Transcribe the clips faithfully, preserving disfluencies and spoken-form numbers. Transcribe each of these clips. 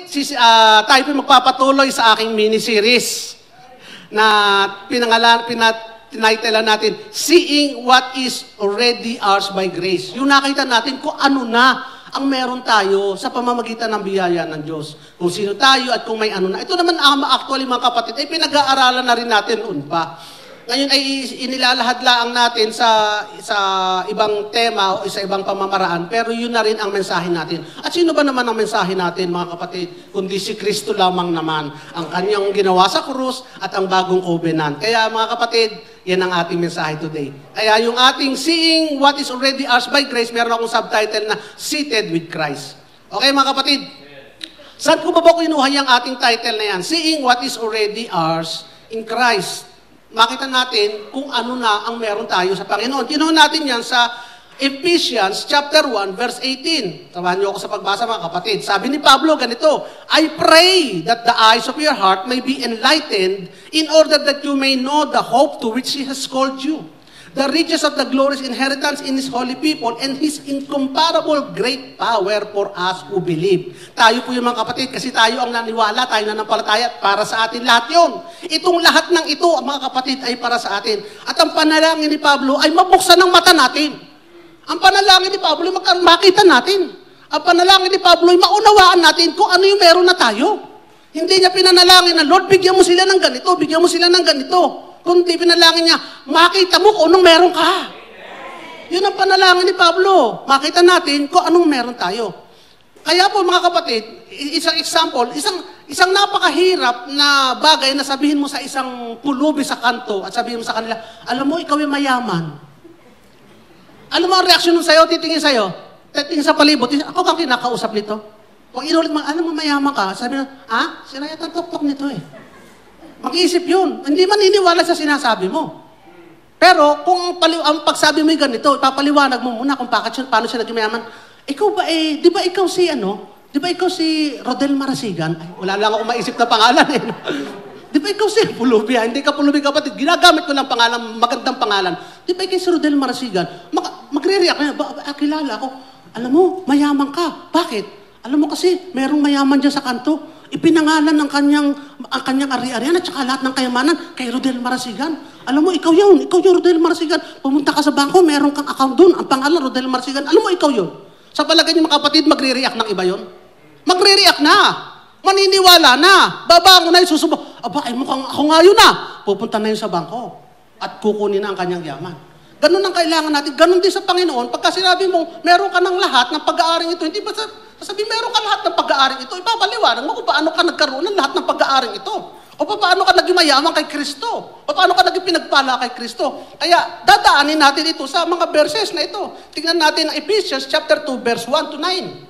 sis, uh, tayo po magpapatuloy sa aking mini-series na pinangalan, pinat, tinitlean natin, Seeing What Is Already Ours by Grace. Yung nakita natin kung ano na ang meron tayo sa pamamagitan ng biyaya ng Diyos. Kung sino tayo at kung may ano na. Ito naman, actually mga kapatid, ay pinag-aaralan na rin natin noon pa. Ngayon ay inilalahad-laang natin sa sa ibang tema o sa ibang pamamaraan, pero yun na rin ang mensahe natin. At sino ba naman ang mensahe natin, mga kapatid? Kundi si Kristo lamang naman, ang kanyang ginawa sa krus at ang bagong covenant. Kaya mga kapatid, yan ang ating mensahe today. Kaya yung ating Seeing What Is Already Ours by Grace, meron akong subtitle na Seated with Christ. Okay mga kapatid? Saan ko ba ba kinuha yung ating title na yan? Seeing What Is Already Ours in Christ. Makita natin kung ano na ang meron tayo sa Panginoon. Kinuha natin yan sa Ephesians chapter one, verse eighteen. Samahan niyo ako sa pagbasa mga kapatid. Sabi ni Pablo ganito, I pray that the eyes of your heart may be enlightened in order that you may know the hope to which He has called you, the riches of the glorious inheritance in His holy people, and His incomparable great power for us who believe. Tayo po yung mga kapatid, kasi tayo ang naniwala, tayo nanampalataya, para sa atin lahat yun. Itong lahat ng ito, mga kapatid, ay para sa atin. At ang panalangin ni Pablo ay mabuksan ng mata natin. Ang panalangin ni Pablo ay makita natin. Ang panalangin ni Pablo ay maunawaan natin kung ano yung meron na tayo. Hindi niya pinanalangin na, Lord, bigyan mo sila ng ganito, bigyan mo sila ng ganito. Kundi pinalangin niya, makita mo kung anong meron ka. Yun ang panalangin ni Pablo. Makita natin kung anong meron tayo. Kaya po mga kapatid, isang example, isang isang napakahirap na bagay na sabihin mo sa isang pulubi sa kanto at sabihin mo sa kanila, alam mo, ikaw ay mayaman. Ano mo ang reaksyon nun sa'yo? Titingin sa'yo? Titingin sa palibot? Ako kang kinakausap nito? Pag inulit mo, alam mo, mayaman ka. Sabi na, ha? Sira yata ang tok-tok nito eh. Mag-iisip yun. Hindi maniniwala sa sinasabi mo. Pero kung pali- ang pagsabi mo yung ganito, ipapaliwanag mo muna kung bakit siya, paano siya naging mayaman. Ikaw ba eh, di ba ikaw si ano? Di ba ikaw si Rodel Marasigan? Ay, wala lang ako maisip na pangalan eh. Di ba ikaw si Pulubi? Hindi ka Pulubi kapatid. Ginagamit ko lang pangalan, magandang pangalan. Di ba ikaw si Rodel Marasigan? Mag- magre-react na, ba, ba, kilala ako. Alam mo, mayaman ka. Bakit? Alam mo kasi, merong mayaman dyan sa kanto. Ipinangalan ng kanyang, ang kanyang ari-arian at saka lahat ng kayamanan kay Rodel Marasigan. Alam mo, ikaw yun. Ikaw yung Rodel Marasigan. Pumunta ka sa bangko, meron kang account dun. Ang pangalan, Rodel Marasigan. Alam mo, ikaw yun. Sa palagay niyo mga kapatid, magre-react ng iba yun? Magre-react na. Maniniwala na. Babangon na yung susubo. Aba, ay mukhang ako nga yun na. Pupunta na yun sa bangko. At kukunin na ang kanyang yaman. Ganun ang kailangan natin. Ganun din sa Panginoon. Pagka sinabi mo, meron ka ng lahat ng pag-aaring ito, hindi ba sa, sabi, meron ka lahat ng pag-aaring ito, ipapaliwanag mo kung paano ka nagkaroon ng lahat ng pag-aaring ito. O paano ka naging mayaman kay Kristo. O paano ka naging pinagpala kay Kristo. Kaya dadaanin natin ito sa mga verses na ito. Tingnan natin ang Ephesians chapter two, verse one to nine.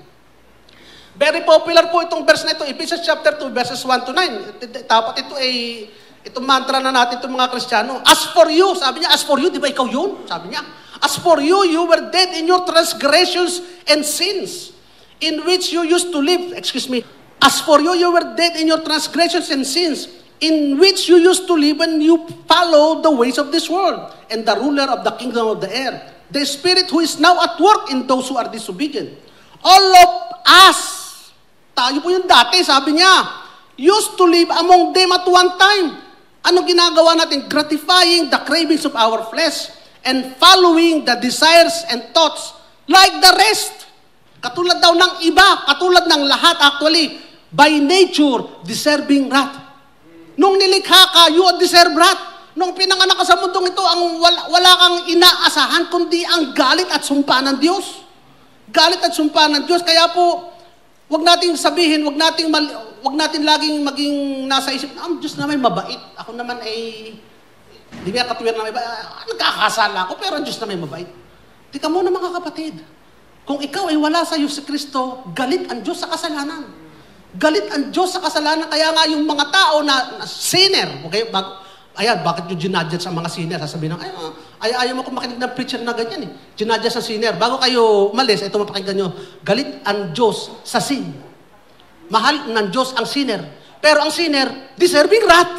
Very popular po itong verse na ito. Ephesians chapter two, verses one to nine. Dapat ito ay, itong mantra na natin itong mga Kristiyano. As for you, sabi niya, as for you, di ba ikaw yun? Sabi niya, as for you, you were dead in your transgressions and sins, in which you used to live. Excuse me. As for you, you were dead in your transgressions and sins, in which you used to live when you followed the ways of this world, and the ruler of the kingdom of the air, the spirit who is now at work in those who are disobedient. All of us, tayo po yung dati, sabi niya, used to live among them at one time. Ano ginagawa natin? Gratifying the cravings of our flesh and following the desires and thoughts like the rest. Katulad daw ng iba, katulad ng lahat actually, by nature, deserving wrath. Nung nilikha ka, you deserve wrath. Nung pinanganak ka sa mundong ito, ang wala, wala kang inaasahan, kundi ang galit at sumpa ng Diyos. Galit at sumpa ng Diyos. Kaya po, wag nating sabihin, wag nating mal, wag natin laging maging nasa isip, ang Diyos naman mabait. Ako naman ay hindi nga katuwir na may mabait. Nagkakasala ako, pero ang Diyos naman mabait. Tika muna mga kapatid. Kung ikaw ay wala sa iyo si Kristo, galit ang Diyos sa kasalanan. Galit ang Diyos sa kasalanan. Kaya nga yung mga tao na, na sinner, okay, bag, ayan, bakit yung ginadjust sa mga sinner? Sasabihin ng, ay, ay, ayaw mo kung makinig ng preacher na ganyan eh. Ginadjust sa sinner. Bago kayo malis, ito mapakinggan nyo, galit ang Diyos sa sin. Mahal ng Diyos ang sinner. Pero ang sinner, deserving wrath.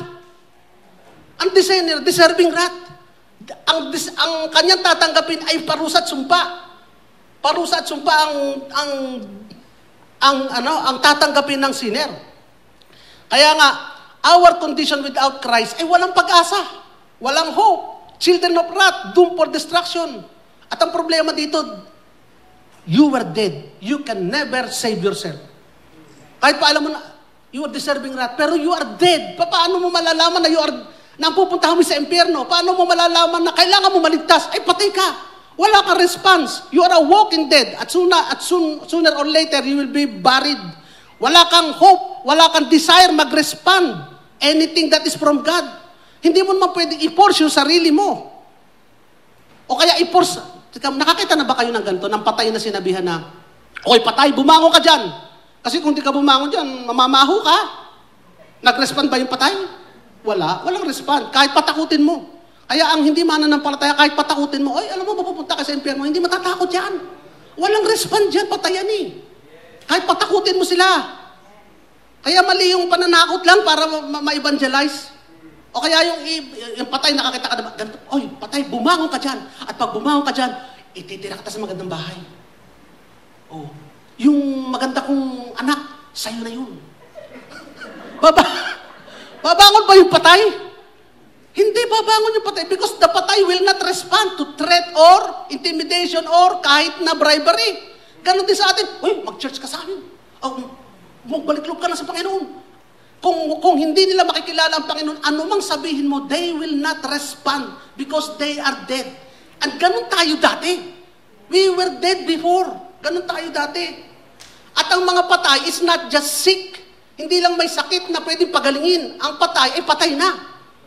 Ang sinner, deserving wrath. Ang, ang kanyang tatanggapin ay parusa at sumpa. Parusa at sumpa ang, ang ang, ano, ang tatanggapin ng sinner. Kaya nga, our condition without Christ ay walang pag-asa, walang hope, children of wrath, doomed for destruction. At ang problema dito, you were dead. You can never save yourself. Kahit pa alam mo na, you are deserving wrath, pero you are dead. Pa- Paano mo malalaman na you are, na pupuntahan mo sa impyerno? Paano mo malalaman na kailangan mo maligtas? Ay, patay ka. Wala kang response. You are a walking dead. At, sooner, at soon, sooner or later, you will be buried. Wala kang hope. Wala kang desire mag-respond. Anything that is from God. Hindi mo naman pwedeng i-force yung sarili mo. O kaya i-force. Nakakita na ba kayo ng ganito? Ng patay na sinabihan na, oy, patay, bumangon ka dyan. Kasi kung di ka bumangon dyan, mamamaho ka. Nag-respond ba yung patay? Wala. Walang respond. Kahit patakutin mo. Kaya ang hindi mananampalataya, kahit patakutin mo, oy, alam mo, mapupunta ka sa impyerno, hindi matatakot yan. Walang respond dyan, patayan eh. Kahit patakutin mo sila. Kaya mali yung pananakot lang para ma- ma-evangelize. O kaya yung, yung patay, nakakita ka na, ganito, oy, patay, bumangon ka dyan. At pag bumangon ka dyan, ititira kita sa magandang bahay. Oh, yung maganda kong anak, sa'yo na yun. Baba, babangon ba yung patay? Hindi babangon yung patay because the patay will not respond to threat or intimidation or kahit na bribery. Ganon din sa atin, uy, mag-church ka sa amin. O, magbaliklog ka na sa Panginoon. Kung, kung hindi nila makikilala ang Panginoon, anumang sabihin mo, they will not respond because they are dead. And ganon tayo dati. We were dead before. Ganon tayo dati. At ang mga patay is not just sick. Hindi lang may sakit na pwedeng pagalingin. Ang patay ay patay na.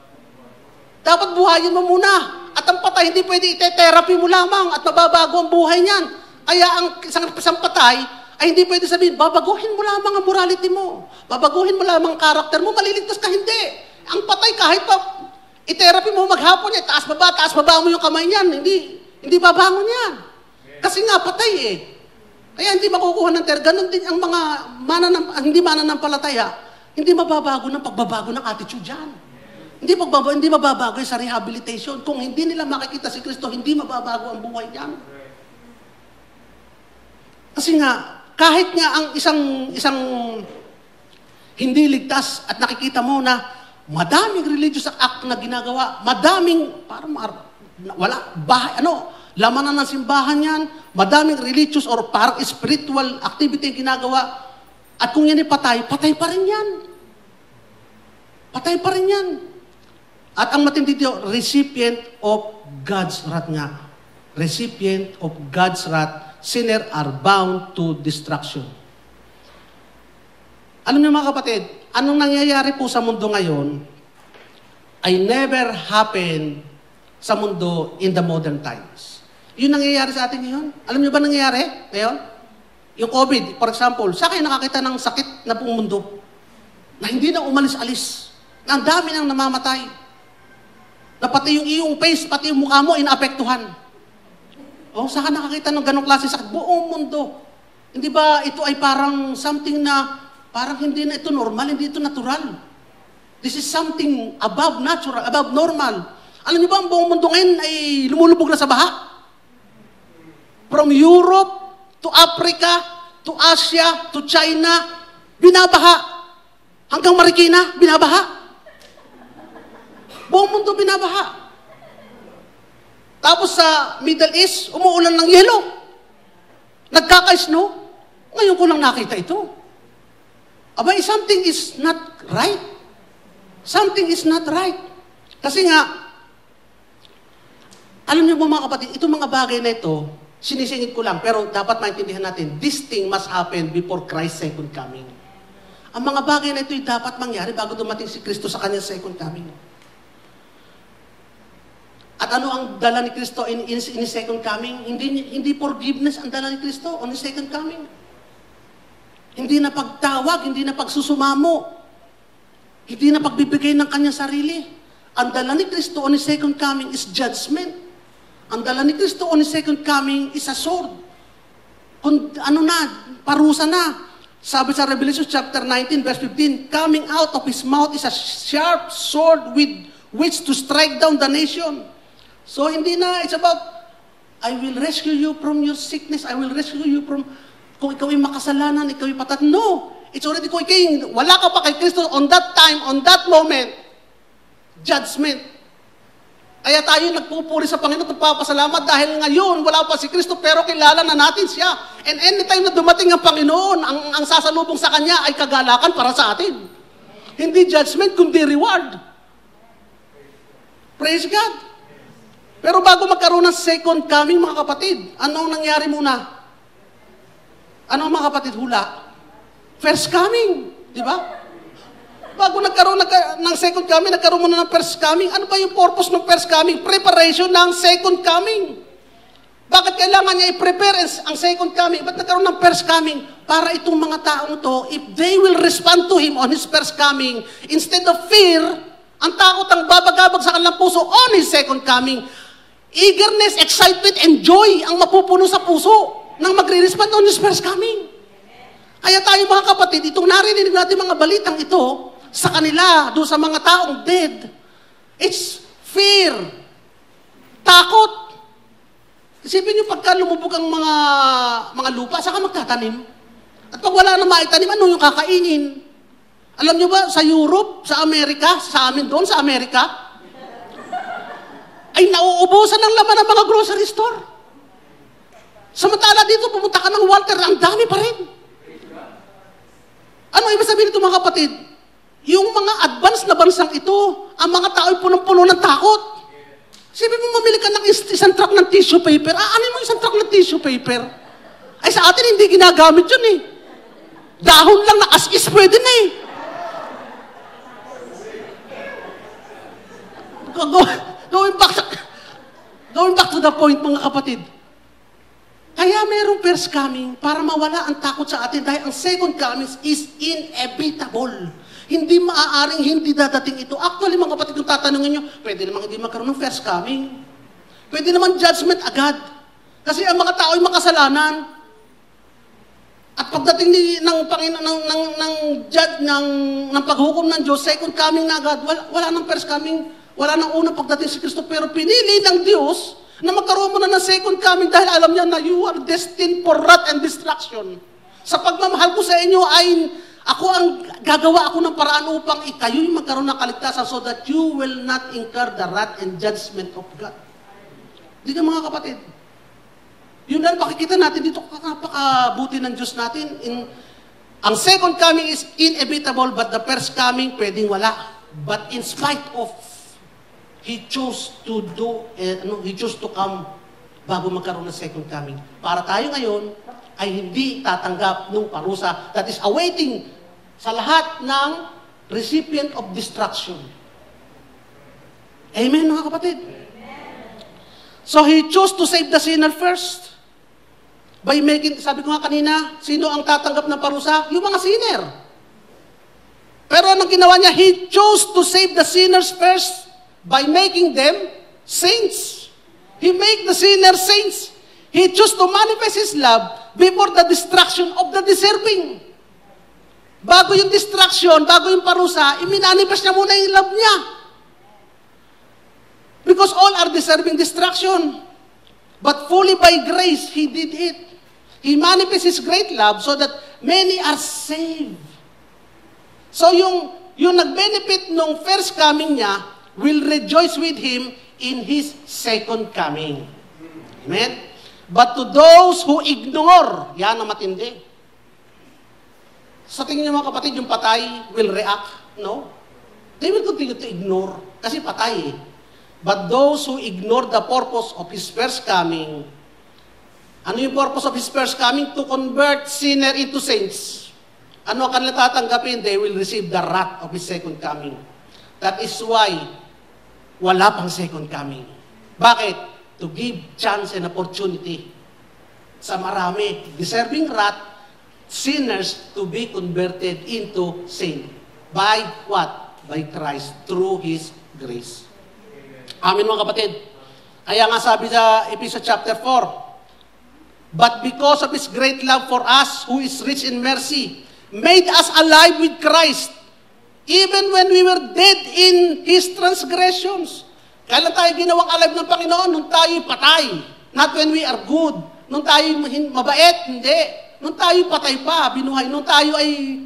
Dapat buhayin mo muna. At ang patay, hindi pwede ite-therapy mo lamang at mababago ang buhay niyan. Kaya ang isang, isang patay, ay hindi pwede sabihin, babaguhin mo lamang ang morality mo. Babaguhin mo lamang ang karakter mo, maliligtas ka, hindi. Ang patay, kahit pa i-therapy mo maghapon niya, taas baba, taas baba mo yung kamay niyan, hindi, hindi babangon yan. Kasi nga, patay eh. Kaya hindi makukuha ng therapy. Ganon din ang mga mananam, ang hindi mananampalataya, hindi mababago ng pagbabago ng attitude yan. Hindi mababago, hindi mababago sa rehabilitation. Kung hindi nila makikita si Kristo, hindi mababago ang buhay niyan. Kasi nga, kahit nga ang isang isang hindi ligtas at nakikita mo na madaming religious act na ginagawa, madaming, parang wala, bahay, ano, lamanan ng simbahan yan, madaming religious or parang spiritual activity yung ginagawa, at kung yan ay patay, patay pa rin yan. Patay pa rin yan. At ang matindi dito, recipient of God's wrath nga. Recipient of God's wrath, sinner are bound to destruction. Alam niyo mga kapatid, anong nangyayari po sa mundo ngayon ay never happened sa mundo in the modern times. Yun nangyayari sa atin ngayon. Alam niyo ba nangyayari ngayon? Yung COVID, for example, sa kayo nakakita ng sakit na buong mundo na hindi na umalis-alis. Na ang dami nang namamatay. Na pati yung iyong face, pati yung mukha mo, inaapektuhan. O, saka nakakita ng ganong klase sakit? Buong mundo. Hindi ba ito ay parang something na, parang hindi na ito normal, hindi ito natural. This is something above natural, above normal. Alam niyo ba, ang buong mundo ngayon ay lumulubog na sa baha? From Europe, to Africa, to Asia, to China, binabaha. Hanggang Marikina, binabaha. Buong mundo binabaha. Tapos sa Middle East, umuulan ng yelo. Nagkaka-snow. Ngayon ko lang nakita ito. Abay, something is not right. Something is not right. Kasi nga, alam niyo po mga kapatid, itong mga bagay na ito, sinisingit ko lang, pero dapat maintindihan natin, this thing must happen before Christ's second coming. Ang mga bagay na ito ay dapat mangyari bago dumating si Kristo sa kanyang second coming. At ano ang dala ni Kristo in, in, in His second coming? Hindi, hindi forgiveness ang dala ni Kristo on His second coming. Hindi na pagtawag, hindi na pagsusumamo. Hindi na pagbibigay ng kanyang sarili. Ang dala ni Kristo on His second coming is judgment. Ang dala ni Kristo on His second coming is a sword. Kung, ano na, parusa na. Sabi sa Revelation chapter nineteen, verse fifteen, coming out of His mouth is a sharp sword with which to strike down the nation. So, hindi na, it's about, I will rescue you from your sickness. I will rescue you from, kung ikaw ay makasalanan, ikaw ay patat. No. It's already kung ikaw, wala ka pa kay Kristo on that time, on that moment, judgment. Kaya tayo nagpupuri sa Panginoon at nagpapasalamat dahil ngayon wala pa si Kristo pero kilala na natin siya. And anytime na dumating ang Panginoon, ang, ang sasalubong sa Kanya ay kagalakan para sa atin. Hindi judgment, kundi reward. Praise God. Pero bago magkaroon ng second coming, mga kapatid, ano ang nangyari muna? Ano mga kapatid? Hula. First coming. Di ba? Bago nagkaroon nagka, ng second coming, nagkaroon muna ng first coming. Ano ba yung purpose ng first coming? Preparation ng second coming. Bakit kailangan niya i-prepare ang second coming? Ba't nagkaroon ng first coming? Para itong mga taong to, if they will respond to Him on His first coming, instead of fear, ang takot ang babagabag sa kanilang puso on His second coming, eagerness, excitement, and joy ang mapupuno sa puso nang magre-respond on His first coming. Kaya tayo mga kapatid, itong narinig natin mga balitang ito, sa kanila, doon sa mga taong dead, it's fear. Takot. Isipin niyo, pagka lumubog ang mga, mga lupa, saka magtatanim. At pag wala na maitanim, ano yung kakainin? Alam niyo ba, sa Europe, sa Amerika, sa amin doon, sa Amerika, ay nauubusan ng laman ng mga grocery store. Samantala dito, pumunta ka ng Walter, ang dami pa rin. Ano ibig sabihin nito mga kapatid? Yung mga advanced na bansang ito, ang mga tao ay punong-puno ng takot. Sabi mo, mamili ka ng isang truck ng tissue paper. Ah, ano mo isang truck ng tissue paper? Ay, sa atin hindi ginagamit yun eh. Dahon lang na as-is pwede na eh. Going back, to, going back to the point, mga kapatid. Kaya mayroong first coming para mawala ang takot sa atin dahil ang second coming is inevitable. Hindi maaaring hindi dadating ito. Actually, mga kapatid, kung tatanungin nyo, pwede naman hindi magkaroon ng first coming. Pwede naman judgment agad. Kasi ang mga tao ay makasalanan. At pagdating ni, ng, Panginoon, ng, ng, ng judge, ng, ng paghukom ng Diyos, second coming na agad, wala, wala nang first coming, wala nang unang pagdating si Kristo. Pero pinili ng Diyos na magkaroon mo na ng second coming dahil alam niya na you are destined for wrath and destruction. Sa pagmamahal ko sa inyo ay ako ang gagawa ako ng paraan upang ikayo'y magkaroon ng kaligtasan so that you will not incur the wrath and judgment of God. Di ka mga kapatid? Yun lang pakikita natin dito, napakabuti ng Diyos natin. In, ang second coming is inevitable but the first coming pwedeng wala. But in spite of He chose to do, eh, ano, He chose to come bago magkaroon ng second coming. Para tayo ngayon ay hindi tatanggap ng parusa that is awaiting sa lahat ng recipient of destruction. Amen, mga kapatid? Amen. So He chose to save the sinner first by making, sabi ko nga kanina, sino ang tatanggap ng parusa? Yung mga sinner. Pero anong ginawa niya? He chose to save the sinners first by making them saints. He made the sinners saints. He chose to manifest His love before the destruction of the deserving. Bago yung destruction, bago yung parusa, iminanifest niya muna yung love niya. Because all are deserving destruction. But fully by grace, He did it. He manifests His great love so that many are saved. So yung, yung nag-benefit nung first coming niya will rejoice with Him in His second coming. Amen? But to those who ignore, yan ang matindi. Sa tingin niyo mga kapatid, yung patay will react? No? They will continue to ignore. Kasi patay eh. But those who ignore the purpose of His first coming, ano yung purpose of His first coming? To convert sinner into saints. Ano ang kanila tatanggapin? They will receive the wrath of His second coming. That is why wala pang second coming. Bakit? To give chance and opportunity sa marami, deserving wrath, sinners to be converted into saint. By what? By Christ, through His grace. Amen mga kapatid. Kaya nga sabi sa Ephesians chapter four, but because of His great love for us, who is rich in mercy, made us alive with Christ, even when we were dead in His transgressions. Kailan tayo ginawang alive ng Panginoon? Nung tayo'y patay. Not when we are good. Nung tayo'y mabait, hindi. Nung tayo patay pa, binuhay. Nung tayo ay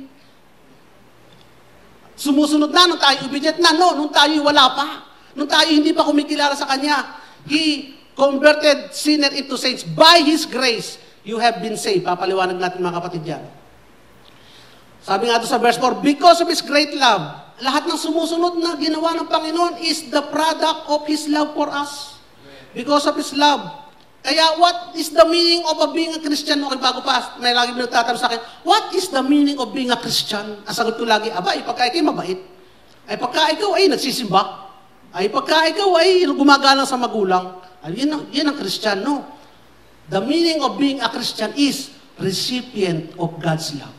sumusunod na, nung tayo obedient na, no, nung tayo wala pa. Nung tayo hindi pa kumikilala sa Kanya. He converted sinner into saints. By His grace, you have been saved. Papaliwanag natin mga kapatid yan. Sabi nga ito sa verse four, because of His great love, lahat ng sumusunod na ginawa ng Panginoon is the product of His love for us. Because of His love. Kaya what is the meaning of a being a Christian? Okay, bago pa, may lagi nagtatanong sa akin, what is the meaning of being a Christian? Ang sagot ko lagi, aba, ay pagka ikaw mabait. Ay pagka ikaw ay nagsisimba. Ay pagka ikaw ay gumagalang sa magulang. Ay, yan, ang, yan ang Kristiyano. The meaning of being a Christian is recipient of God's love.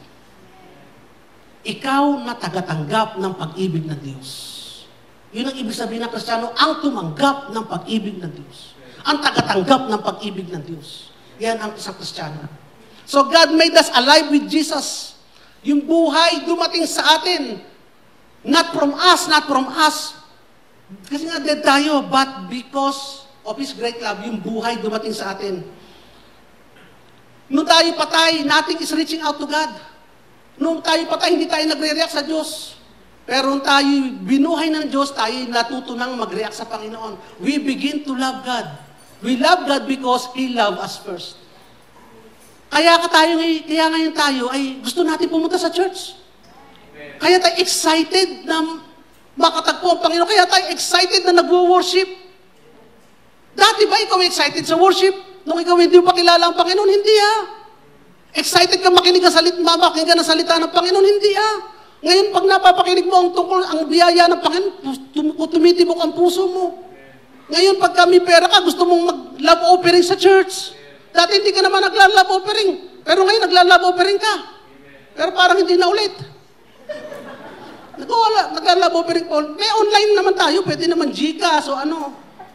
Ikaw na tagatanggap ng pag-ibig ng Diyos. Yun ang ibig sabihin ng Kristiyano, ang tumanggap ng pag-ibig ng Diyos. Ang tagatanggap ng pag-ibig ng Diyos. Yan ang isang Kristiyano. So God made us alive with Jesus. Yung buhay dumating sa atin. Not from us, not from us. Kasi nga dead tayo, but because of His great love, yung buhay dumating sa atin. Nung tayo patay, nothing is reaching out to God. Nung tayo patay, hindi tayo nagre-react sa Diyos. Pero nung tayo binuhay ng Diyos, tayo natutunang mag-react sa Panginoon. We begin to love God. We love God because He loved us first. Kaya ka tayo, kaya ngayon tayo ay gusto natin pumunta sa church. Kaya tayo excited na makatagpo ang Panginoon. Kaya tayo excited na nagwo-worship. Dati ba ikaw excited sa worship? Nung ikaw hindi mo pa kilala ang Panginoon, hindi ah. Excited ka makinig ang salita, mamakinig ka ng salita ng Panginoon, hindi ah. Ngayon, pag napapakinig mo ang tungkol, ang biyaya ng Panginoon, tum- tumitibok ang puso mo. Ngayon, pag kami pera ka, gusto mong mag-love offering sa church. Dati hindi ka naman nagla-love offering. Pero ngayon, nagla-love offering ka. Pero parang hindi na ulit. Nagwala, nagla-love offering po. May online naman tayo, pwede naman Gcash o ano.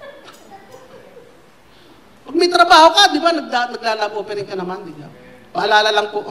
Pag may trabaho ka, di ba, nagla- nagla-love offering ka naman, di ba? Paalala lang po.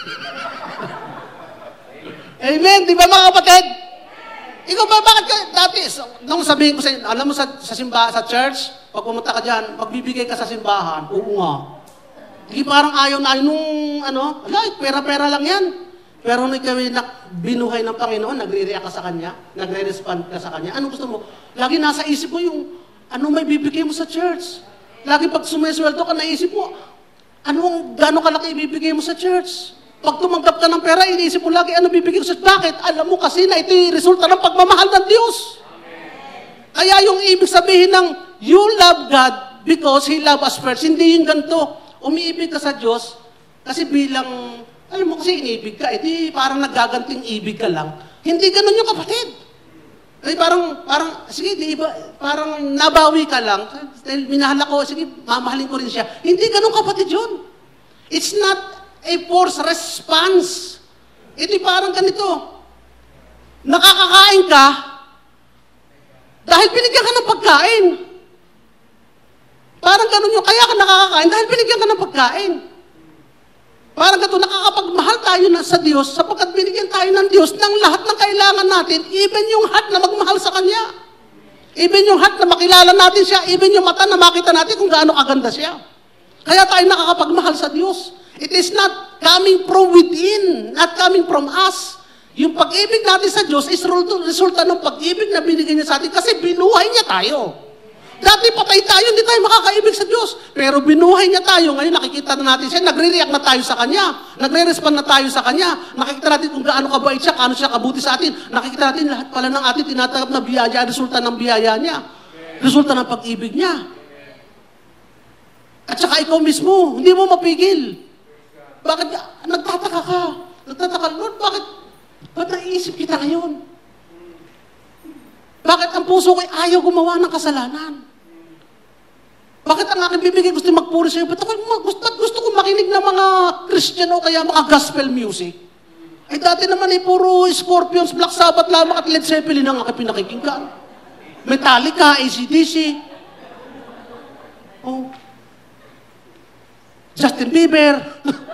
Amen, di ba mga kapatid? Ikaw ba, bakit ka, dati, so, nung sabihin ko sa inyo, alam mo sa, sa simbahan, sa church, pag pumunta ka dyan, magbibigay ka sa simbahan, oo nga. Hindi parang ayaw na, nung, ano, ala, pera-pera lang yan. Pero nung ikaw na binuhay ng Panginoon, nagre-react ka sa Kanya, nagre-respond ka sa Kanya, anong gusto mo? Lagi nasa isip mo yung, ano may bibigay mo sa church? Lagi pag sumisweldo ka, naisip mo, anong, gano'ng kalaki ibibigay mo sa church? Pag tumanggap ka ng pera, iniisip mo lagi, ano bibigyan ko sa... Bakit? Alam mo kasi na ito yung resulta ng pagmamahal ng Diyos. Amen. Kaya yung ibig sabihin ng, you love God because He loved us first. Hindi yung ganito. Umiibig ka sa Diyos kasi bilang, alam mo kasi inibig ka, edi parang nagaganting ibig ka lang. Hindi ganun yung kapatid. Ay parang, parang, sige, di ba, parang nabawi ka lang. Dahil minahal ako, sige, mamahalin ko rin siya. Hindi ganun kapatid yun. It's not a forced response. Ito parang ganito. Nakakakain ka dahil binigyan ka ng pagkain. Parang ganun yung, kaya ka nakakakain dahil binigyan ka ng pagkain. Parang ganito, nakakapagmahal tayo na sa Diyos sapagkat binigyan tayo ng Diyos ng lahat ng kailangan natin, even yung heart na magmahal sa Kanya. Even yung heart na makilala natin siya, even yung mata na makita natin kung gaano kaganda siya. Kaya tayo nakakapagmahal sa Diyos. It is not coming from within, not coming from us. Yung pag-ibig natin sa Diyos is resulta ng pag-ibig na binigay niya sa atin kasi binuhay niya tayo. Dati patay tayo, hindi tayo makakaibig sa Diyos. Pero binuhay niya tayo. Ngayon nakikita na natin siya, nagre-react na tayo sa Kanya. Nagre-respond na tayo sa Kanya. Nakikita natin kung gaano kabait siya, gaano siya kabuti sa atin. Nakikita natin lahat pala ng ating tinatanggap na biyaya, resulta ng biyaya niya. Resulta ng pag-ibig niya. At saka ikaw mismo, hindi mo mapigil. Bakit? Nagtataka ka. Nagtataka, Lord, bakit? Ba't naiisip kita ngayon? Bakit ang puso ko'y ayaw gumawa ng kasalanan? Bakit ang aking bibigay gusto magpuri sa'yo? Ba't ako, gusto, gusto ko makinig ng mga Christian o kaya mga gospel music? Ay dati naman eh, puro Scorpions, Black Sabbath lamang at Led Zeppelin ang aking pinakikinggan. Metallica, A C D C. Oh. Justin Bieber.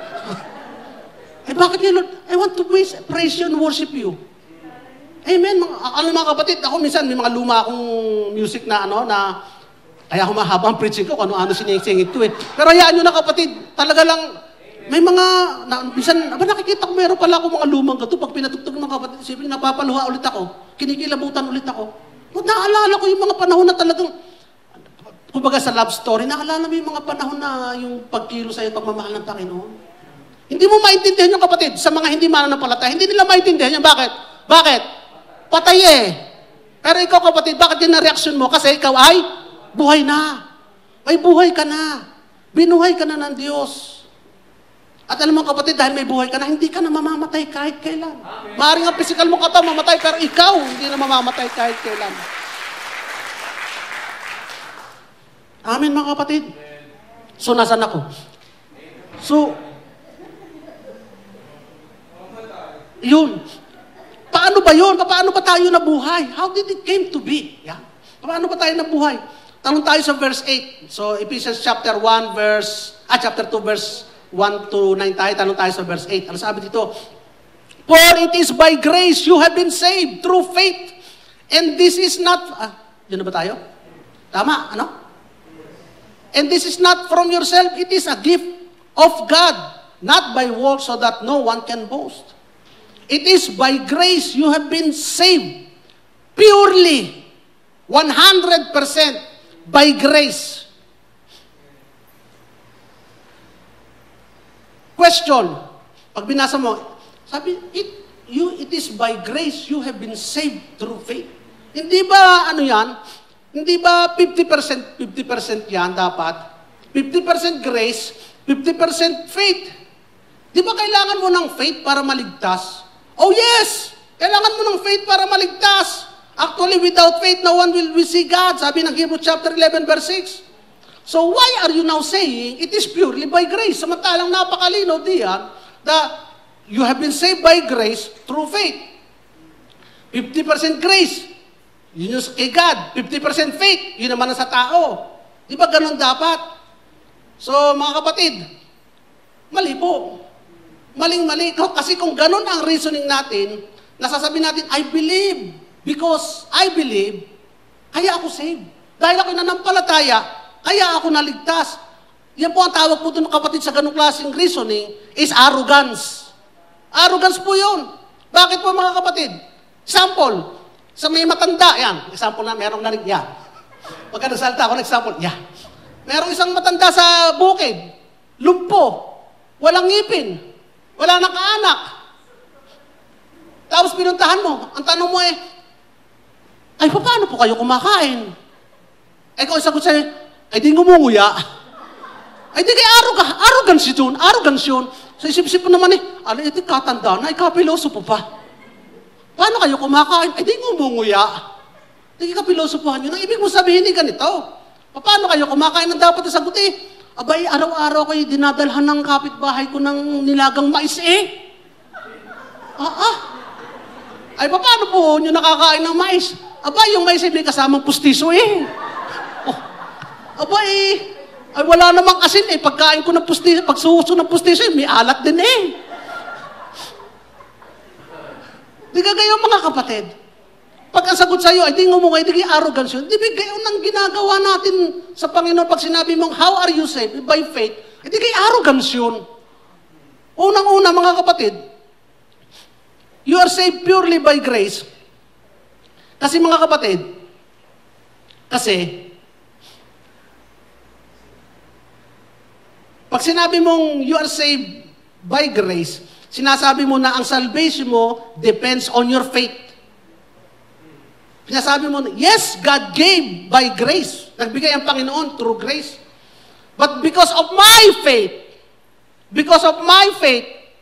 Eh bakit yun, Lord? I want to praise, praise you and worship you. Amen. Mga, alam mga kapatid, ako minsan may mga luma akong music na ano, na kaya humahaba ang preaching ko, kung ano-ano sinisingit ko eh. Pero hayaan nyo na kapatid, talaga lang, May mga, na, minsan, aba nakikita ko meron pala ako mga lumang gato. Pag pinatugtog ng kapatid, siyempre napapaluha ulit ako. Kinikilabutan ulit ako. O, naalala ko yung mga panahon na talagang, kumbaga sa love story, naalala mo yung mga panahon na yung pagkilo sa'yo, pagmamahal ng Panginoon. Hindi mo maintindihan yung kapatid, sa mga hindi mananampalataya, hindi nila maintindihan yan. Bakit? Bakit? Patay eh. Pero ikaw kapatid, bakit yan na reaksyon mo? Kasi ikaw ay buhay na. May buhay ka na. Binuhay ka na ng Diyos. At alam mo kapatid, dahil may buhay ka na, hindi ka na mamamatay kahit kailan. Maaaring ang physical mo ka mamatay, pero ikaw hindi na mamamatay kahit kailan. Amen mga kapatid. So, nasan ako? So, yun. Paano ba yun? Paano ba tayo nabuhay? How did it came to be? Yeah? Paano ba tayo nabuhay? Tanong tayo sa verse eight. So, Ephesians chapter one, verse, ah, chapter two, verse one to nine tayo. Tanong tayo sa verse eight. Ano sabi dito? For it is by grace you have been saved through faith. And this is not, ah, yun na ba tayo? Tama, ano? And this is not from yourself, it is a gift of God, not by works so that no one can boast. It is by grace you have been saved, purely, one hundred percent by grace. Question, pag binasa mo, sabi, it, you, it is by grace you have been saved through faith. Hindi ba, ano yan, hindi ba fifty percent, fifty percent yan dapat? fifty percent grace, fifty percent faith. Di ba kailangan mo ng faith para maligtas? Oh yes! Kailangan mo ng faith para maligtas. Actually, without faith, no one will see God. Sabi ng Hebrews chapter eleven, verse six. So why are you now saying it is purely by grace? Samantalang napakalino diyan that you have been saved by grace through faith. fifty percent grace. Yun yung kay God. fifty percent faith. Yun naman sa tao. Di ba ganun dapat? So, mga kapatid, mali po. Maling-mali. Kasi kung ganun ang reasoning natin, nasasabi natin, I believe. Because I believe, kaya ako saved. Dahil ako nanampalataya, kaya ako naligtas. Yan po ang tawag po doon kapatid sa ganung klaseng reasoning is arrogance. Arrogance po yun. Bakit po mga kapatid? Sample, sa may matanda, yan. Example na, merong nanig, yan. Pagka nagsalita ako ng example, yan. Merong isang matanda sa bukid, lumpo, walang ngipin, wala nang kaanak. Tapos pinuntahan mo, ang tanong mo eh, ay, paano po kayo kumakain? Eh, kung isagot sa'yo, ay, di ngumunguya. Ay, di kay arrogance, arrogance yun, arrogance yun. Sa isip-isip mo naman eh, ala, ito katanda na, ikapiloso po pa. Paano kayo kumakain? Ay, di ngumunguya. Di kapilosopuhan yun. Ang ibig mo sabihin eh, ganito. Paano kayo kumakain? Ang dapat na sagot eh, abay, araw-araw kayo dinadalhan ng kapitbahay ko ng nilagang mais eh. Ah, ah. Ay, paano po nyo nakakain ng mais? Aba, yung mais ay may kasamang pustiso eh. Oh, aba eh, ay wala namang asin eh. Pagkain ko ng pustiso, pagsuso ng pustiso eh, may alat din eh. Di ka gayon mga kapatid. Pag ang sagot sa'yo ay di ngumungay, di kayo arrogance yun. Di ba gayon ang ginagawa natin sa Panginoon pag sinabi mong, how are you saved? By faith. Eh, di kayo arrogance yun. Unang-una mga kapatid, you are saved purely by grace. Kasi mga kapatid, kasi, pag sinabi mong you are saved by grace, sinasabi mo na ang salvation mo depends on your faith. Sinasabi mo, yes, God gave by grace. Nagbigay ang Panginoon through grace. But because of my faith, because of my faith,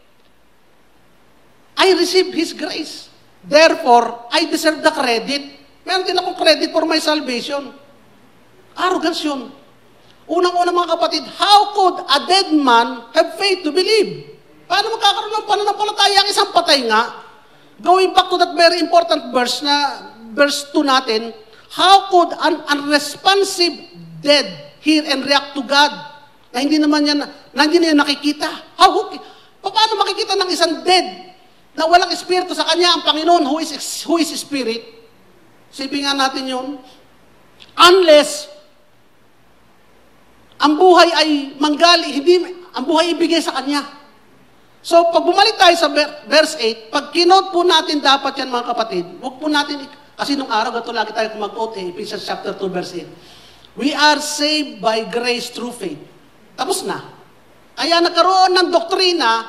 I received His grace. Therefore, I deserve the credit. Meron din akong credit for my salvation. Arrogance yun. Unang-unang mga kapatid, how could a dead man have faith to believe? Paano magkakaroon ng pananampalataya ang isang patay nga? Going back to that very important verse na verse two natin, how could an unresponsive dead hear and react to God? Na hindi naman yan, na hindi niya nakikita. How, paano makikita ng isang dead na walang espiritu sa kanya ang Panginoon who is, who is spirit? Sipin nga natin yun. Unless ang buhay ay manggali, hindi, ang buhay ibigay sa Kanya. So, pag bumalik tayo sa verse eight, pag kinote po natin dapat yan mga kapatid, huwag po natin, kasi nung araw, gato lagi tayo mag-quote eh, Ephesians chapter two, verse eight. We are saved by grace through faith. Tapos na. Kaya nagkaroon ng doktrina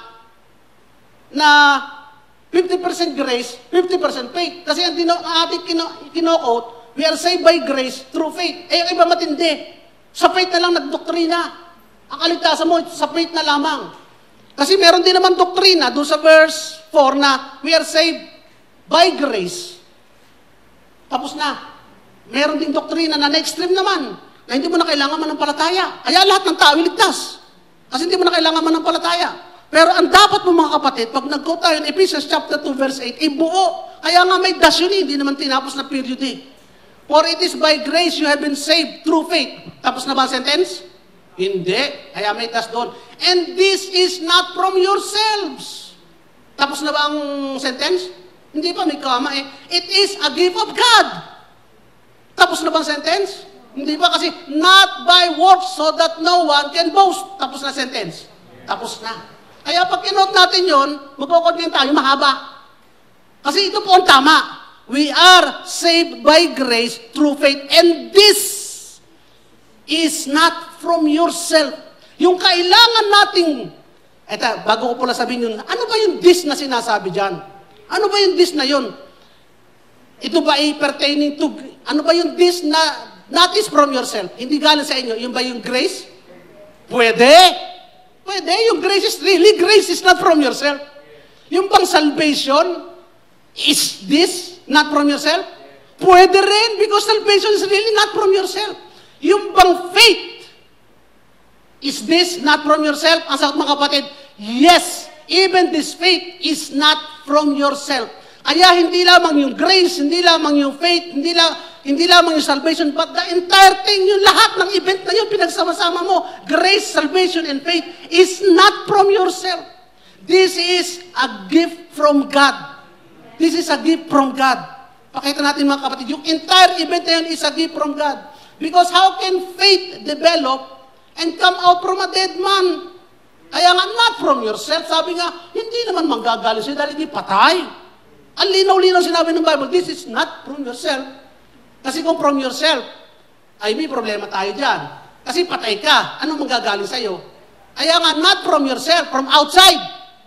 na fifty percent grace, fifty percent faith. Kasi ang, dino, ang ating kino, kino-quote, we are saved by grace through faith. Eh, yung iba matindi. Sa faith na lang nagdoktrina. Ang kaligtasan mo, sa faith na lamang. Kasi meron din naman doktrina doon sa verse four na we are saved by grace. Tapos na. Meron din doktrina na na-extreme naman na hindi mo na kailangan manampalataya. Kaya lahat ng tao iligtas. Kasi hindi mo na kailangan manampalataya. Pero ang dapat mo mga kapatid, pag nag-quote tayo in Ephesians chapter two verse eight, ibuo. Kaya nga may dash yun, hindi naman tinapos na period eh. For it is by grace you have been saved through faith. Tapos na ba ang sentence? Hindi. Kaya may dash doon. And this is not from yourselves. Tapos na ba ang sentence? Hindi pa, may kama eh. It is a gift of God. Tapos na ba ang sentence? Hindi pa kasi, not by works so that no one can boast. Tapos na sentence. Tapos na. Kaya pag kinote natin yun, magkukod din tayo, mahaba. Kasi ito po ang tama. We are saved by grace through faith. And this is not from yourself. Yung kailangan nating, eto, bago ko pala sabihin yun, ano ba yung this na sinasabi dyan? Ano ba yung this na yun? Ito ba ay pertaining to, ano ba yung this na, not is from yourself? Hindi galing sa inyo. Yung ba yung grace? Pwede. Pwede. Yung grace is really, grace is not from yourself. Yung bang salvation, is this not from yourself? Pwede rin, because salvation is really not from yourself. Yung bang faith, is this not from yourself? Ang sagot mga kapatid, yes, even this faith is not from yourself. Kaya hindi lamang yung grace, hindi lamang yung faith, hindi, la, hindi lamang yung salvation, but the entire thing, yung lahat ng event na yun, pinagsama-sama mo, grace, salvation, and faith is not from yourself. This is a gift from God. This is a gift from God. Pakita natin mga kapatid, yung entire event na yun is a gift from God. Because how can faith develop and come out from a dead man? Kaya nga, not from yourself. Sabi nga, hindi naman manggagaling siya dahil hindi patay. Ang linaw-linaw sinabi ng Bible, this is not from yourself. Kasi kung from yourself, ay may problema tayo dyan. Kasi patay ka, anong manggagaling sa'yo? Kaya nga, not from yourself, from outside.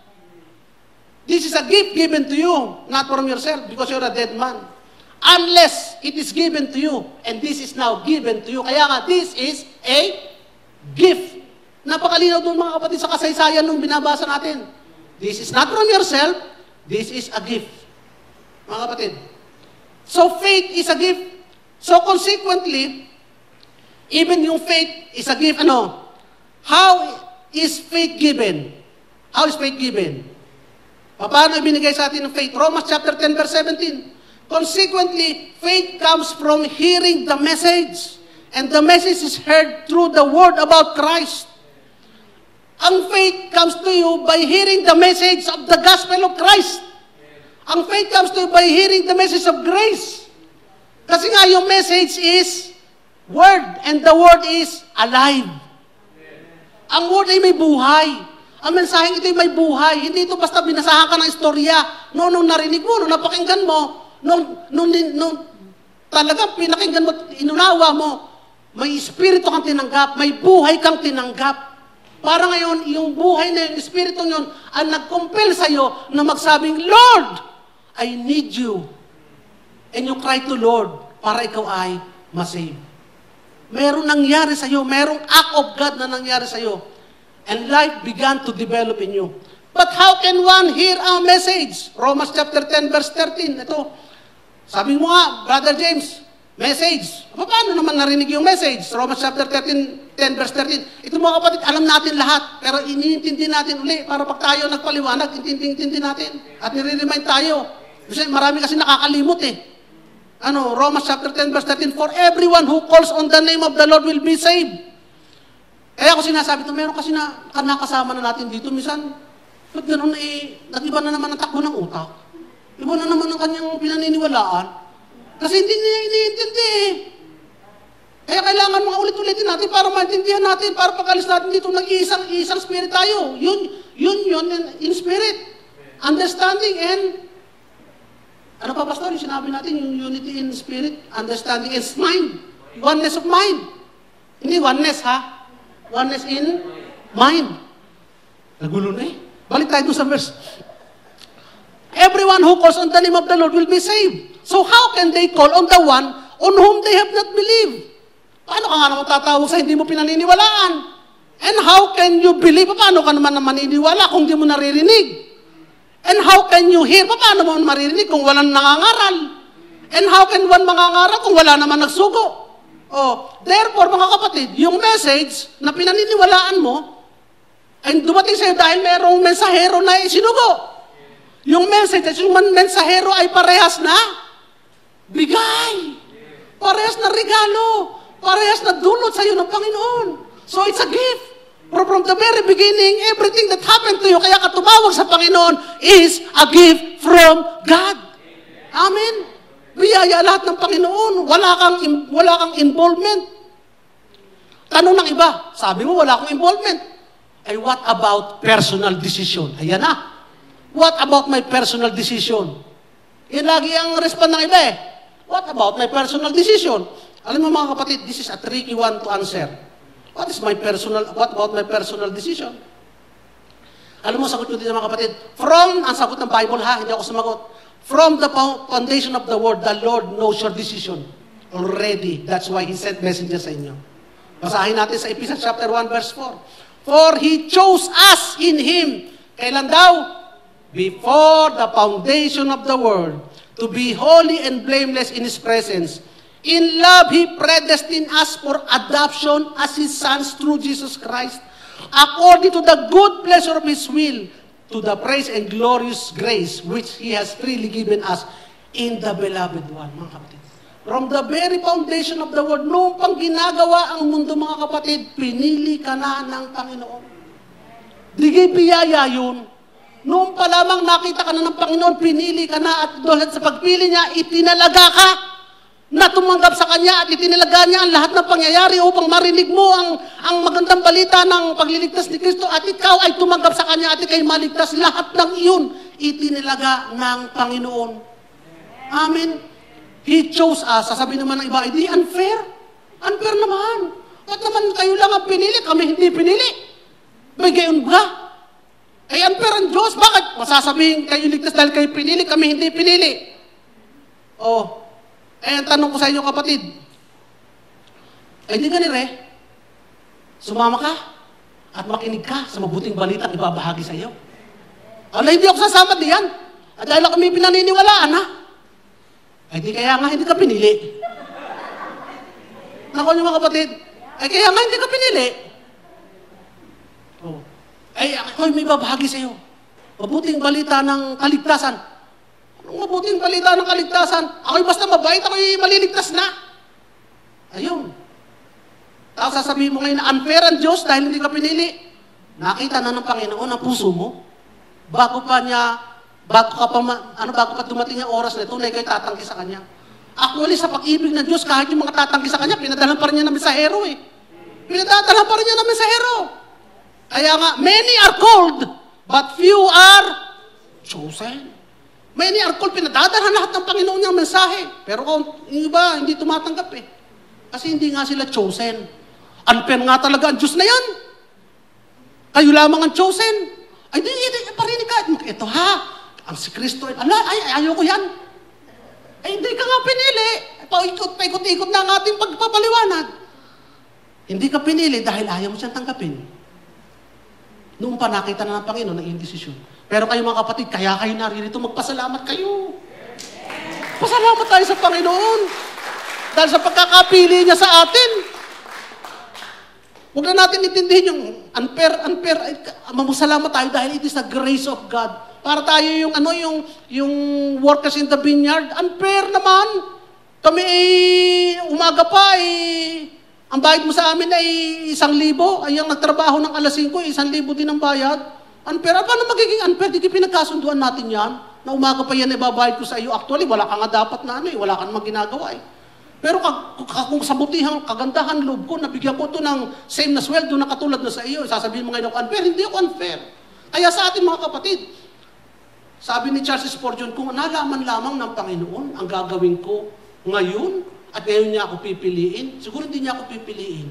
This is a gift given to you, not from yourself, because you're a dead man. Unless it is given to you, and this is now given to you. Kaya nga, this is a gift. Napakalinaw doon mga kapatid sa kasaysayan nung binabasa natin. This is not from yourself, this is a gift. Mga kapatid. So faith is a gift. So consequently, even yung faith is a gift. Ano? How is faith given? How is faith given? Paano ibinigay sa atin ng faith? Romans chapter ten verse seventeen. Consequently, faith comes from hearing the message. And the message is heard through the word about Christ. Ang faith comes to you by hearing the message of the gospel of Christ. Ang faith comes to you by hearing the message of grace. Kasi nga yung message is word, and the word is alive. Ang word ay may buhay. Ang mensaheng ito ay may buhay. Hindi ito basta binasahan ka ng istorya. No, nung narinig mo, nung napakinggan mo, nung, nung, nung talagang pinakinggan mo, inunawa mo, may espiritu kang tinanggap, may buhay kang tinanggap. Para ngayon, yung buhay na yung espiritu yun, ang nag-compel sa'yo na magsabing, Lord, I need you. And you cry to Lord para ikaw ay masave. Merong nangyari sa'yo, merong act of God na nangyari sa'yo. And life began to develop in you. But how can one hear our message? Romans chapter ten verse thirteen. Ito, sabi mo nga, Brother James, message. Paano naman narinig yung message? Romans chapter thirteen, ten verse thirteen. Ito mga kapatid, alam natin lahat. Pero iniintindi natin uli para pag tayo nagpaliwanag, intindi-intindi natin. At nire-remind tayo. Kasi marami kasi nakakalimot eh. Ano, Romans chapter ten verse thirteen, for everyone who calls on the name of the Lord will be saved. Kaya ako sinasabi ito, meron kasi na nakasama na natin dito. Minsan, ba't ganun eh, nag-iba na naman ang takbo ng utak. Iba na naman ang kanyang pinaniniwalaan. Kasi hindi niya iniintindi eh. Kaya kailangan mga ulit-ulitin natin para maintindihan natin, para pag-alis natin dito, nag-iisang isang spirit tayo. Yun, yun, yun, in spirit. Understanding and, ano pa, Pastor, yung sinabi natin, yung unity in spirit, understanding and mind. Oneness of mind. Hindi oneness, ha? Oneness in mind. Nagulo na eh. Balik tayo doon sa verse. Everyone who calls on the name of the Lord will be saved. So how can they call on the one on whom they have not believed? Paano ka nga naman tatawag sa hindi mo pinaniniwalaan? And how can you believe? Paano ka naman na maniniwala kung hindi mo naririnig? And how can you hear? Paano mo maririnig kung walang nangangaral? And how can one mangangaral kung wala naman nagsugo? Oh, therefore, mga kapatid, yung message na pinaniniwalaan mo, ay dumating sa'yo dahil merong mensahero na isinugo. Yung message at yung mensahero ay parehas na bigay. Parehas na regalo. Parehas na dulot sa'yo ng Panginoon. So it's a gift. From, from the very beginning, everything that happened to you, kaya ka tumawag sa Panginoon, is a gift from God. Amen. Biyaya lahat ng Panginoon. Wala kang, wala kang involvement. Tanong ng iba, sabi mo wala akong involvement. Ay, what about personal decision? Ayan na. What about my personal decision? Yan lagi ang respond ng iba eh. What about my personal decision? Alam mo mga kapatid, this is a tricky one to answer. What is my personal, what about my personal decision? Alam mo, sagot ko din mga kapatid, from, ang sagot ng Bible ha, hindi ako sumagot, from the foundation of the world, the Lord knows your decision already. That's why He sent messengers sa inyo. Basahin natin sa Ephesians chapter one, verse four. For He chose us in Him. Kailan daw? Before the foundation of the world, to be holy and blameless in His presence. In love, He predestined us for adoption as His sons through Jesus Christ, according to the good pleasure of His will, to the praise and glorious grace which He has freely given us in the beloved one. Mga kapatid, from the very foundation of the world, noong pang ginagawa ang mundo, mga kapatid, pinili ka na ng Panginoon. Digay biyaya yun. Noong pa lamang nakita ka na ng Panginoon, pinili ka na, at dahil sa pagpili niya, itinalaga ka na tumanggap sa Kanya at itinalaga niya ang lahat ng pangyayari upang marinig mo ang, ang magandang balita ng pagliligtas ni Kristo at ikaw ay tumanggap sa Kanya at ikay maligtas. Lahat ng iyon itinalaga ng Panginoon. Amen. He chose us. Sasabihin naman ng iba, hindi unfair. Unfair naman. Ba't naman kayo lang ang pinili, kami hindi pinili? May gayon ba? Ay unfair ang Diyos. Bakit? Masasabihin kayo ligtas dahil kayo pinili, kami hindi pinili. Oh. Eh, ang tanong ko sa inyo, kapatid, ay di ganire, sumama ka at makinig ka sa mabuting balita ang ibabahagi sa iyo. Ala, hindi ako sasama diyan. At dahil ako may pinaniniwalaan, ha? Ay di kaya nga hindi ka pinili. Nako niyo mga kapatid, ay kaya nga hindi ka pinili. Oh. Ay, ako may babahagi sa iyo. Mabuting balita ng kaligtasan. Anong mabuting balita ng kaligtasan? Ako'y basta mabait, ako'y maliligtas na. Ayun. Tapos sasabihin mo ngayon na unfair ang Diyos dahil hindi ka pinili. Nakita na ng Panginoon ang puso mo. Bago pa niya, bago ka pa, ano, bago pa dumating ang oras na ito, na ikaw'y tatanggi sa Kanya. Actually, sa pag-ibig ng Diyos, kahit yung mga tatanggi sa Kanya, pinadalhan pa rin niya ng mensahero eh. Pinadalhan pa rin niya ng mensahero. Kaya nga, many are called, but few are chosen. Many are called, pinadadalhan lahat ng Panginoon niyang mensahe. Pero kung yung iba, hindi tumatanggap eh. Kasi hindi nga sila chosen. Unfair nga talaga ang Diyos na yan. Kayo lamang ang chosen. Ay, di, di, parinig ka. Ito ha, ang si Kristo, ala, ay, ayaw ko yan. Ay, hindi ka nga pinili. Paikot, paikot-ikot na ang ating pagpapaliwanag. Hindi ka pinili dahil ayaw mo siyang tanggapin. Noong pa nakita na ng Panginoon ang iyong desisyon. Pero kayo mga kapatid, kaya kayo naririto, magpasalamat kayo. Pasalamat tayo sa Panginoon. Dahil sa pagkakapili niya sa atin. Huwag na natin intindihin yung unfair, unfair. Mamusalamat tayo dahil it is the grace of God. Para tayo yung, ano, yung, yung workers in the vineyard. Unfair naman. Kami ay, umaga pa ay, ang bayad mo sa amin ay isang libo. Ay, ang nagtrabaho ng alas singko, isang libo din ang bayad. Unfair. Paano magiging unfair? Di pinagkasunduan natin yan. Na umaga pa yan, ibabayad ko sa iyo. Actually, wala ka nga dapat na ano eh. Wala ka namang ginagawa eh. Pero kung, kung sa butihang kagandahan loob ko, nabigyan ko ito ng same na sweldo na katulad na sa iyo, sasabihin mo ngayon ako unfair, hindi ako unfair. Kaya sa atin mga kapatid, sabi ni Charles Spurgeon, kung nalaman lamang ng Panginoon ang gagawin ko ngayon, at ngayon niya ako pipiliin, siguro hindi niya ako pipiliin.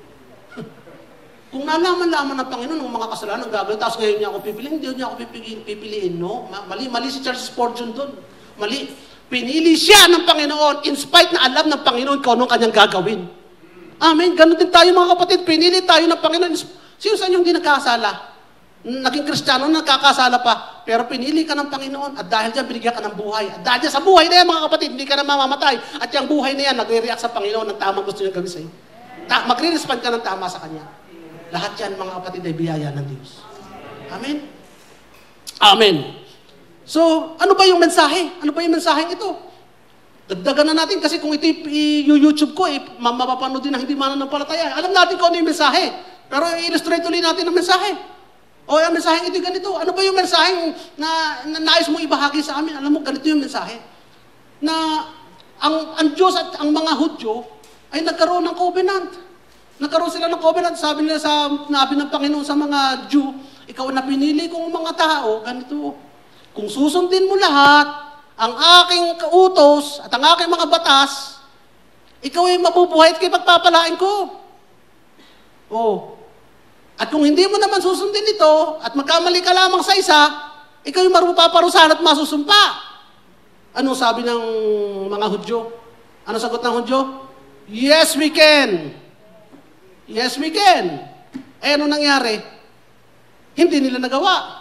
Kung nalaman lamang ng Panginoon ang mga kasalanan ng gagawin, tapos ngayon niya ako pipiliin, hindi niya ako pipiliin, pipiliin no? Mali, mali si Charles Spurgeon doon. Mali. Pinili siya ng Panginoon in spite na alam ng Panginoon kung anong kanyang gagawin. Amen. Ganon din tayo mga kapatid. Pinili tayo ng Panginoon. Sino sa inyo hindi nagkakasala? Naging Kristiyano, nagkakasala pa. Pero pinili ka ng Panginoon at dahil dyan binigyan ka ng buhay. At dahil dyan sa buhay na yan mga kapatid, hindi ka na mamamatay. At yung buhay na yan, nagre-react sa Panginoon ng tamang gusto niya gawin sa'yo. Ta- magre-respond ka ng tama sa Kanya. Lahat yan mga kapatid ay biyaya ng Diyos. Amen. Amen. So, ano ba yung mensahe? Ano ba yung mensaheng ito? Dagdagan na natin kasi kung ito i-YouTube ko, eh, mapapanood din na hindi mananampalataya. Alam natin kung ano yung mensahe. Pero i-illustrate ulit natin ang mensahe. O, yung mensaheng ito ganito. Ano ba yung mensaheng na, na nais mong ibahagi sa amin? Alam mo, ganito yung mensahe. Na ang, ang Diyos at ang mga Hudyo ay nagkaroon ng covenant. Nagkaroon sila ng covenant. Sabi nila sa nabi ng Panginoon sa mga Jew, ikaw na pinili kong mga tao, ganito. Kung susundin mo lahat, ang aking kautos at ang aking mga batas, ikaw ay mabubuhay at pagpapalain ko. Oh. At kung hindi mo naman susundin ito, at magkamali ka lamang sa isa, ikaw ay marupaparusahan at masusumpa. Ano sabi ng mga Hudyo? Ano sagot ng Hudyo? Yes, we can. Yes, we can. Eh, ano nangyari? Hindi nila nagawa.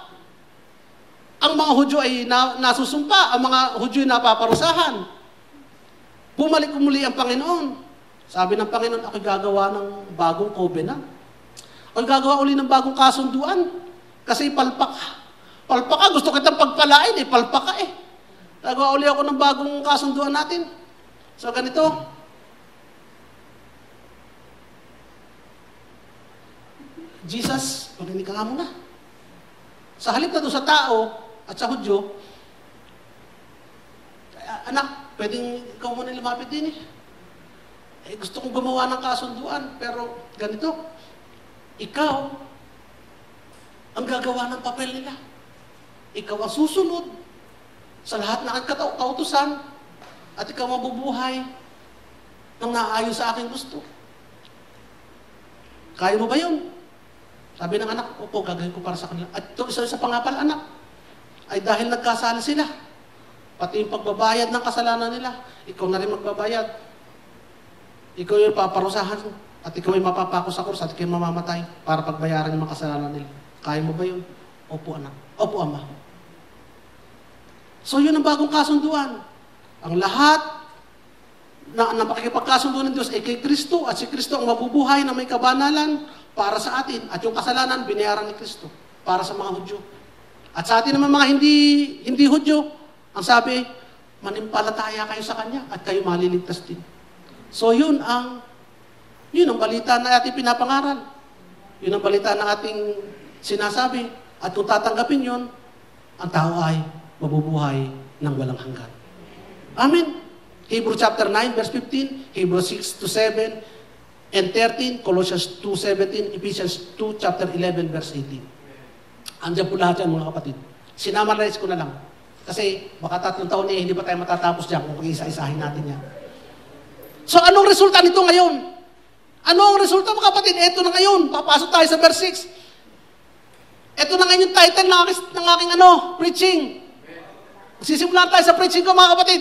Ang mga Hudyo ay na, nasusumpa, ang mga Hudyo ay napaparusahan. Bumalik umuli ang Panginoon. Sabi ng Panginoon, ako'y gagawa ng bagong covenant. Ako'y gagawa uli ng bagong kasunduan. Kasi palpak. Palpak ka, gusto kitang pagpalain, eh, palpak ka eh. Gagawa uli ako ng bagong kasunduan natin. So ganito. Jesus, pag hindi ka nga muna. Sa halip na doon sa tao, at sa Hudyo, anak, pwedeng ikaw muna lumapit din eh. Eh, gusto kong gumawa ng kasunduan, pero ganito, ikaw ang gagawa ng papel nila. Ikaw ang susunod sa lahat ng kautusan at ikaw mabubuhay ng naayon sa aking gusto. Kaya mo ba yun? Sabi ng anak, opo, gagawin ko para sa kanila. At ito, isa sa pangapal, anak, ay dahil nagkasala sila. Pati yung pagbabayad ng kasalanan nila, ikaw na rin magbabayad. Ikaw yung paparusahan at ikaw yung mapapako sa krus at ikaw yung mamamatay para pagbayaran yung mga kasalanan nila. Kaya mo ba yun? Opo, anak. Opo, ama. So yun ang bagong kasunduan. Ang lahat na, na pakikipagkasunduan ng Diyos ay kay Kristo at si Kristo ang mabubuhay na may kabanalan para sa atin. At yung kasalanan, binayaran ni Kristo para sa mga Hudyo. At sa atin naman mga hindi hindi Hudyo, ang sabi, manimpalataya kayo sa Kanya at kayo maliligtas din. So yun ang yun ang balita na ating pinapangaral. Yun ang balita na ating sinasabi. At kung tatanggapin yun, ang tao ay mabubuhay ng walang hanggan. Amen. Hebrews chapter nine, verse fifteen, Hebrews six to seven, and thirteen, Colossians two seventeen, Ephesians two, chapter eleven, verse eighteen. Andiyan po lahat yan mga kapatid. Sinamarize ko na lang. Kasi baka tatlong taon eh, hindi pa tayo matatapos dyan kung isa-isahin natin yan. So anong resulta nito ngayon? Anong resulta mga kapatid? Ito na ngayon. Papasok tayo sa verse six. Ito na ngayon yung title ng aking, ng aking ano, preaching. Sisimulan tayo sa preaching ko mga kapatid.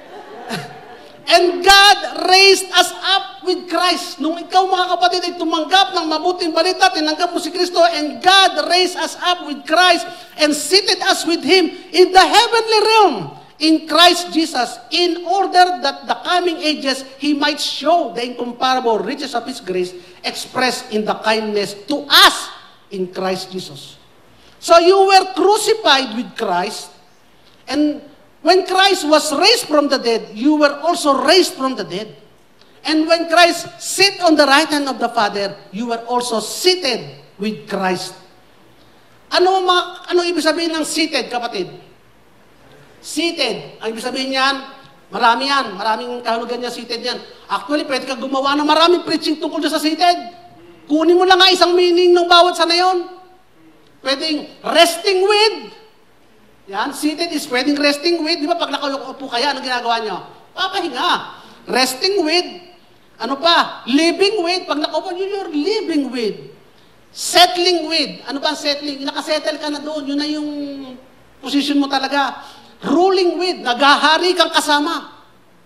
And God raised us up with Christ. Nung ikaw mga kapatid ay tumanggap ng mabuting balita, tinanggap mo si Kristo, and God raised us up with Christ and seated us with Him in the heavenly realm in Christ Jesus, in order that the coming ages He might show the incomparable riches of His grace expressed in the kindness to us in Christ Jesus. So you were crucified with Christ, and when Christ was raised from the dead, you were also raised from the dead. And when Christ sit on the right hand of the Father, you were also seated with Christ. Ano mga, ano ibig sabihin ng seated, kapatid? Seated. Ang ibig sabihin niyan, Marami yan. Maraming kahulugan niya seated yan. Actually, pwede ka gumawa ng maraming preaching tungkol dyan sa seated. Kunin mo lang nga isang meaning ng bawat sana yon. Pwedeng resting with. Yan, seated is pwedeng resting with. Di ba pag nakaupo kaya, ano ginagawa niyo? Papahinga. Resting with. Ano pa? Living with. Pag nakaupo, you're living with. Settling with. Ano ba ang settling? Nakasettle ka na doon. Yun na yung position mo talaga. Ruling with. Naghahari kang kasama.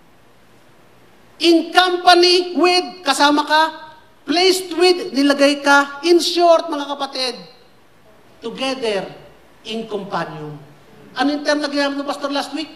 In company with. Kasama ka. Placed with. Nilagay ka. In short, mga kapatid, together in companion. Ano yung term na ginamit ng pastor last week?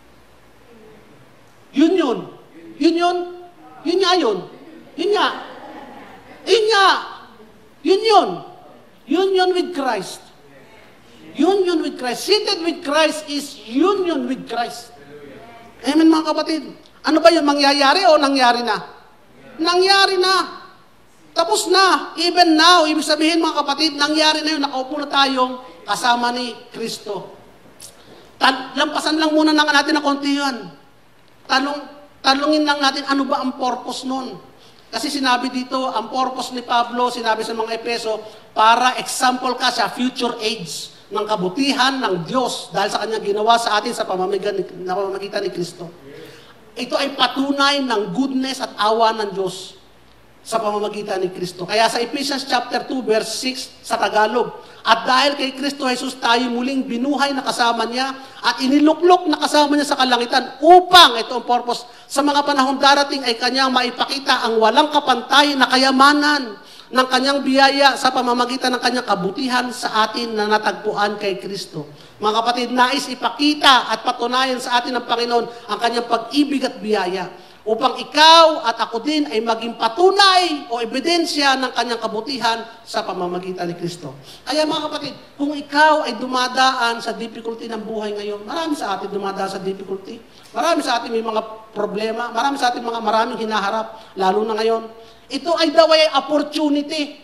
Yun yun. Yun yun. Yun nga yun. Yun nga. Yun nga. Yun yun. Union with Christ. Union with Christ. Seated with Christ is union with Christ. Amen, mga kapatid. Ano ba yun? Mangyayari o nangyari na? Nangyari na. Tapos na. Even now, ibig sabihin, mga kapatid, nangyari na yun. Nakaupo na tayong kasama ni Kristo. Tan- lampasan lang muna na natin na konti yun. Tanong, tanungin lang natin, ano ba ang purpose nun? Kasi sinabi dito, ang purpose ni Pablo, sinabi sa mga Epeso, para example ka sa future age ng kabutihan ng Diyos dahil sa kanyang ginawa sa atin sa pamamagitan ni, pamamagitan ni Kristo. Ito ay patunay ng goodness at awa ng Diyos sa pamamagitan ni Kristo. Kaya sa Ephesians chapter two, verse six sa Tagalog, at dahil kay Kristo Jesus tayo muling binuhay na kasama niya at iniluklok na kasama niya sa kalangitan upang, ito ang purpose, sa mga panahong darating ay kanyang maipakita ang walang kapantay na kayamanan ng kanyang biyaya sa pamamagitan ng kanyang kabutihan sa atin na natagpuan kay Kristo. Mga kapatid, nais ipakita at patunayan sa atin ng Panginoon ang kanyang pag-ibig at biyaya upang ikaw at ako din ay maging patunay o ebidensya ng kanyang kabutihan sa pamamagitan ni Kristo. Kaya mga kapatid, kung ikaw ay dumadaan sa difficulty ng buhay ngayon, marami sa atin dumadaan sa difficulty, marami sa atin may mga problema, marami sa atin mga maraming hinaharap, lalo na ngayon, ito ay daw ay opportunity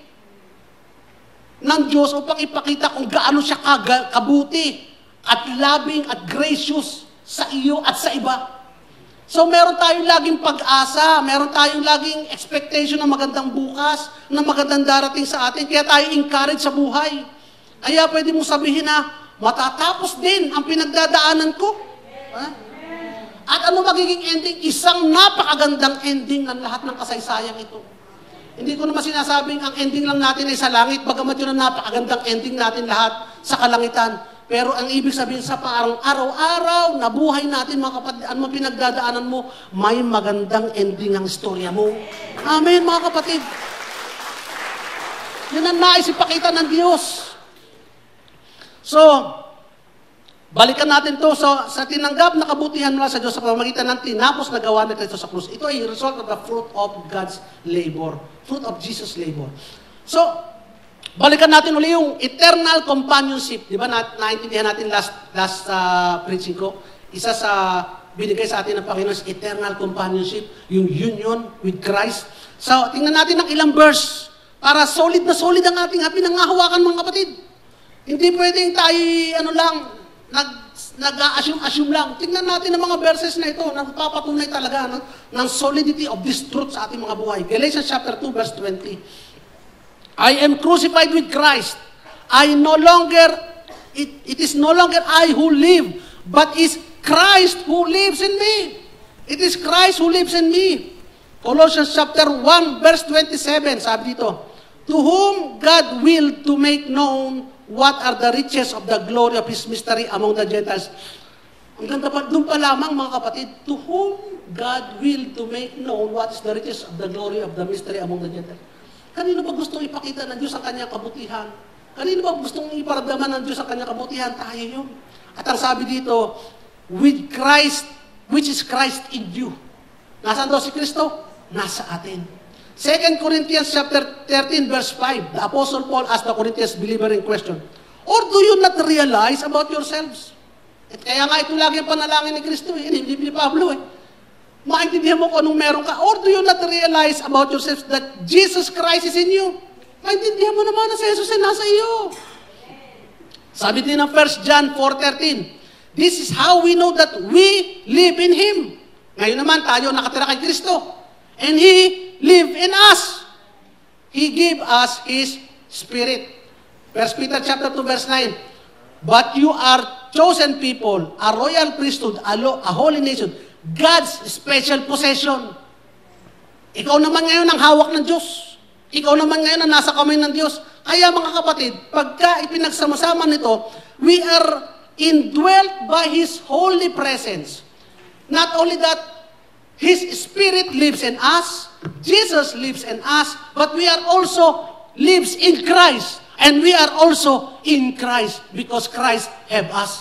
ng Diyos upang ipakita kung gaano siya kabuti at loving at gracious sa iyo at sa iba. So meron tayong laging pag-asa, meron tayong laging expectation ng magandang bukas, ng magandang darating sa atin, kaya tayo encourage sa buhay. Kaya pwede mong sabihin na, matatapos din ang pinagdadaanan ko. Ha? At ano magiging ending? Isang napakagandang ending ng lahat ng kasaysayang ito. Hindi ko naman sinasabing ang ending lang natin ay sa langit, bagamat yun ang napakagandang ending natin lahat sa kalangitan. Pero ang ibig sabihin sa parang araw-araw na buhay natin, mga kapatid, ano pinagdadaanan mo, may magandang ending ang istorya mo. Amen, mga kapatid. Yan ang nais ipakita ng Diyos. So, balikan natin to so, sa tinanggap na kabutihan mula sa Diyos sa pamamagitan ng tinapos na gawa ni Kristo sa krus. Ito ay result of the fruit of God's labor. Fruit of Jesus' labor. So, balikan natin uli yung eternal companionship. Di ba, na, naintindihan natin last, last uh, preaching ko? Isa sa binigay sa atin ng Panginoon is eternal companionship, yung union with Christ. So, tingnan natin ng ilang verse para solid na solid ang ating pinangahawakan, mga kapatid. Hindi pwedeng tayo, ano lang, nag, nag-assume-assume lang. Tingnan natin ang mga verses na ito, nagpapatunay talaga no, ng solidity of this truth sa ating mga buhay. Galatians chapter two, verse twenty. I am crucified with Christ. I no longer, it, it is no longer I who live, but is Christ who lives in me. It is Christ who lives in me. Colossians chapter one, verse twenty-seven, sabi dito, to whom God willed to make known what are the riches of the glory of His mystery among the Gentiles. Ang ganda pa, doon pa lamang, mga kapatid, to whom God willed to make known what is the riches of the glory of the mystery among the Gentiles. Kanino ba gustong ipakita ng Diyos ang kanyang kabutihan? Kanino ba gustong iparamdaman ng Diyos ang kanyang kabutihan? Tayo yun. At ang sabi dito, with Christ, which is Christ in you. Nasaan daw si Kristo? Nasa atin. Second Corinthians chapter thirteen, verse five, the Apostle Paul asked the Corinthians believer in question, or do you not realize about yourselves? At kaya nga ito lagi ang panalangin ni Kristo, eh, hindi ni Pablo eh. Maintindihan mo kung anong meron ka. Or do you not realize about yourselves that Jesus Christ is in you? Maintindihan mo naman na si Jesus ay nasa iyo. Sabi din ng First John four thirteen, this is how we know that we live in Him. Ngayon naman, tayo nakatira kay Kristo. And He live in us. He gave us His Spirit. First Peter chapter two, verse nine. But you are chosen people, a royal priesthood, a, lo- a holy nation, God's special possession. Ikaw naman ngayon ang hawak ng Diyos. Ikaw naman ngayon ang nasa kamay ng Diyos. Kaya mga kapatid, pagka ipinagsama-sama nito, we are indwelt by His holy presence. Not only that, His Spirit lives in us, Jesus lives in us, but we are also lives in Christ. And we are also in Christ because Christ have us.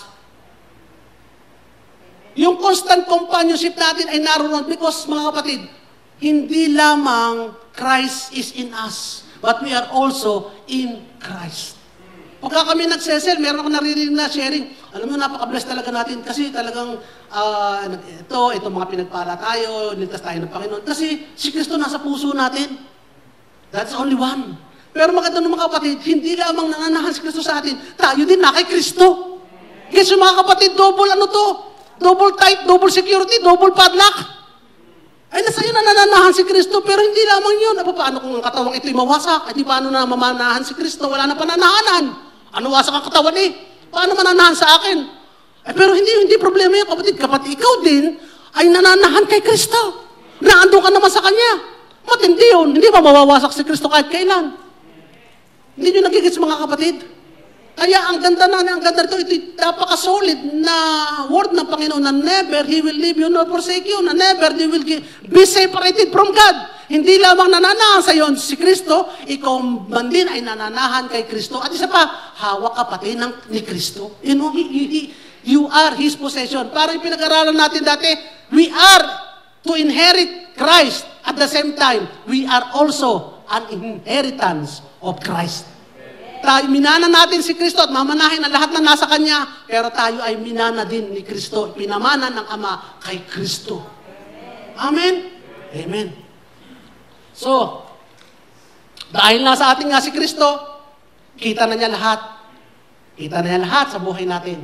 Yung constant companionship natin ay naroon because, mga kapatid, hindi lamang Christ is in us, but we are also in Christ. Pagka kami nagsesel, meron ako naririnig na sharing. Alam mo, napaka-bless talaga natin kasi talagang uh, ito, ito mga pinagpala tayo, niligtas tayo ng Panginoon. Kasi si Kristo nasa puso natin. That's only one. Pero maganda ng mga kapatid, hindi lamang nananahan si Kristo sa atin, tayo din na kay Kristo. Kasi mga kapatid, double ano to? Double tight, double security, double padlock. Ay, nasa iyo na nananahan si Kristo, pero hindi lamang yun. Aba, paano kung ang katawang ito'y mawasak? Ay, di paano na mamanahan si Kristo? Wala na pananahanan. Ano wasak ang katawan eh? Paano mananahan sa akin? Ay, pero hindi, hindi problema yun, kapatid. Kapatid, ikaw din ay nananahan kay Kristo. Naandun ka naman sa Kanya. Matindi yun. Hindi ba mawawasak si Kristo kahit kailan? Hindi nyo nagigits mga kapatid. Kaya ang ganda na, ang ganda nito, ito napaka-solid na word ng Panginoon na never He will leave you nor forsake you, na never He will be separated from God. Hindi lamang nananahan sa iyo si Kristo, ikaw man din ay nananahan kay Kristo. At isa pa, hawak ka pati ng, ni Kristo. You know, he, he, he, you are His possession. Parang pinag-aralan natin dati, we are to inherit Christ. At the same time, we are also an inheritance of Christ. Tayo, minana natin si Kristo at mamanahin ang lahat na nasa Kanya, pero tayo ay minana din ni Kristo, pinamana ng Ama kay Kristo. Amen? Amen. So, dahil nasa atin nga si Kristo, kita na niya lahat. Kita na niya lahat sa buhay natin.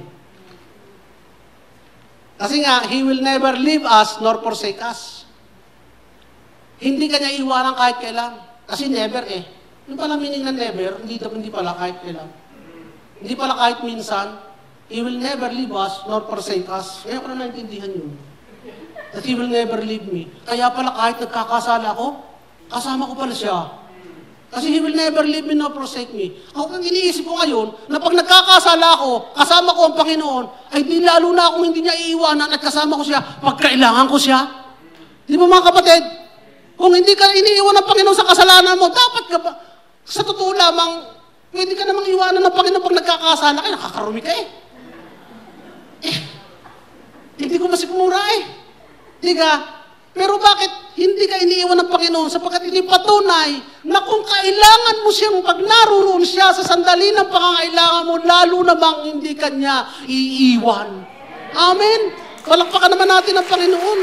Kasi nga, He will never leave us nor forsake us. Hindi Kanya iwanan kahit kailan. Kasi never eh. Yung pala meaning na never, hindi, hindi pala kahit kailan. Hindi pala kahit minsan, He will never leave us nor forsake us. Kaya ko na naintindihan yun. That He will never leave me. Kaya pala kahit nagkakasala ako, kasama ko pala siya. Kasi He will never leave me nor forsake me. Ako kung iniisip ko ngayon, na pag nagkakasala ako, kasama ko ang Panginoon, ay di lalo na akong hindi niya iiwanan at kasama ko siya pag kailangan ko siya. Di ba mga kapatid? Kung hindi ka iniiwan ng Panginoon sa kasalanan mo, dapat ka ba? Sa totoo lamang, pwede ka namang iwanan ng Panginoon pag nagkakasala ka, nakakarumi ka eh. Eh, hindi ko masikmura eh. Di ka? Pero bakit hindi ka iniiwan ng Panginoon? Sapagkat hindi patunay na kung kailangan mo siyang pag naroon siya sa sandali ng pangangailangan mo, lalo namang hindi ka niya iiwan. Amen? Palakpakan naman natin ang Panginoon.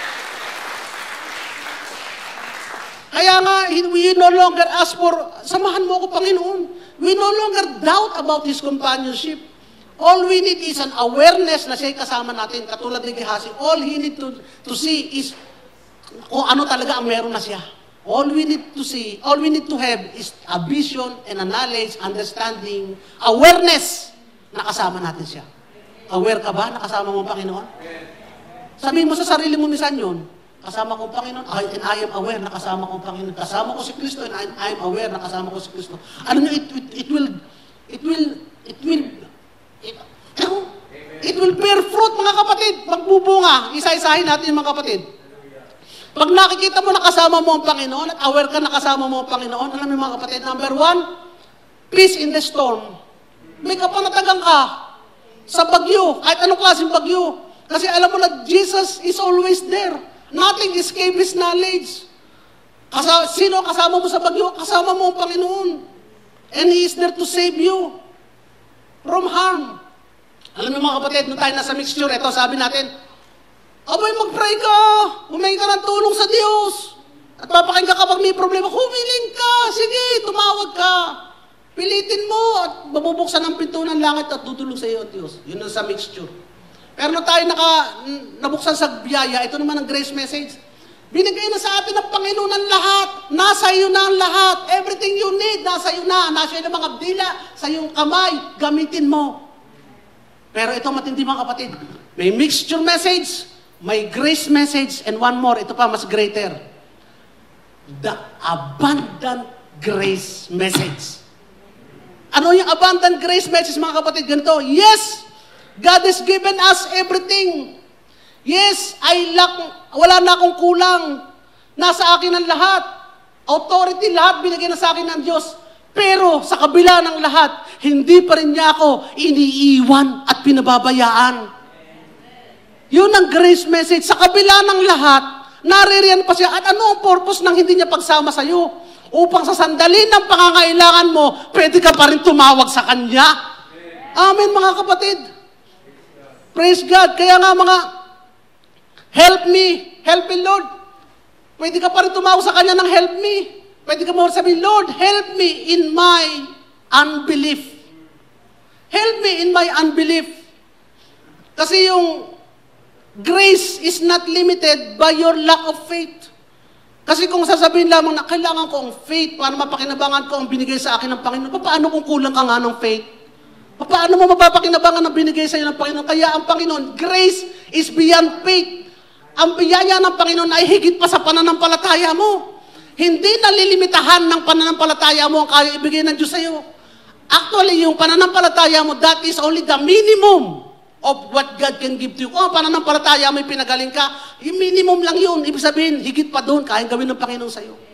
Kaya nga, we no longer ask for, samahan mo ako, Panginoon. We no longer doubt about His companionship. All we need is an awareness na siya'y kasama natin. Katulad ni Gehazi, all he need to, to see is kung ano talaga ang meron na siya. All we need to see, all we need to have is a vision and a knowledge, understanding, awareness na kasama natin siya. Aware ka ba na kasama mo ang Panginoon? Sabihin mo sa sarili mo minsan yun, kasama ko ang Panginoon, I, and I am aware na kasama ko ang Panginoon. Kasama ko si Kristo and I, I am aware na kasama ko si Kristo. Ano nyo, it, it, it will, it will, it will, it, it will bear fruit, mga kapatid. Magbubunga. Isa-isahin natin yung mga kapatid. Pag nakikita mo na kasama mo ang Panginoon at aware ka na kasama mo ang Panginoon, alam mo mga kapatid, number one, peace in the storm. May kapanatagan ka sa bagyo, kahit anong klaseng bagyo. Kasi alam mo na Jesus is always there. Nothing escape His knowledge. Kasama, sino kasama mo sa bagyo? Kasama mo ang Panginoon. And He is there to save you from harm. Alam mo mga kapatid, nung tayo nasa mixture, ito sabi natin, abay, mag-pray ka, humingi ka ng tulong sa Diyos, at papakinggan ka kapag may problema, humiling ka, sige, tumawag ka, pilitin mo, at mabubuksan ang pinto ng langit at tutulong sa iyo ang Diyos. Yun ang sa mixture. Pero na tayo naka, nabuksan sa biyaya, ito naman ang grace message. Binigay na sa atin ng Panginoon ang lahat. Nasa iyo na ang lahat. Everything you need, nasa iyo na. Nasa iyo na mga dila, sa iyong kamay, gamitin mo. Pero ito matindi mga kapatid. May mixture message, may grace message, and one more, ito pa, mas greater. The abundant grace message. Ano yung abundant grace message mga kapatid? Ganito, yes, God has given us everything. Yes, I lack, wala na akong kulang. Nasa akin ang lahat. Authority, lahat binigay na sa akin ng Diyos. Pero sa kabila ng lahat, hindi pa rin niya ako iniiwan at pinababayaan. Yun ang grace message. Sa kabila ng lahat, naririyan pa siya. At ano ang purpose ng hindi niya pagsama sa iyo? Upang sa sandali ng pangangailangan mo, pwede ka pa rin tumawag sa Kanya. Amen mga kapatid. Praise God. Kaya nga mga, help me, help me Lord. Pwede ka pa rin tumawag sa Kanya ng help me. Pwede ka mo sabihin, Lord, help me in my unbelief. Help me in my unbelief. Kasi yung grace is not limited by your lack of faith. Kasi kung sasabihin lamang na kailangan ko ang faith para mapakinabangan ko ang binigay sa akin ng Panginoon, paano kung kulang ka nga ng faith? Paano mo mapapakinabangan ang binigay sa iyo ng Panginoon? Kaya ang Panginoon, grace is beyond faith. Ang biyaya ng Panginoon ay higit pa sa pananampalataya mo. Hindi nalilimitahan ng pananampalataya mo ang kaya ibigay ng Diyos sa iyo. Actually, yung pananampalataya mo, that is only the minimum of what God can give to you. Kung ang pananampalataya mo, pinagaling ka, yung minimum lang yun. Ibig sabihin, higit pa doon, kayang gawin ng Panginoon sa iyo.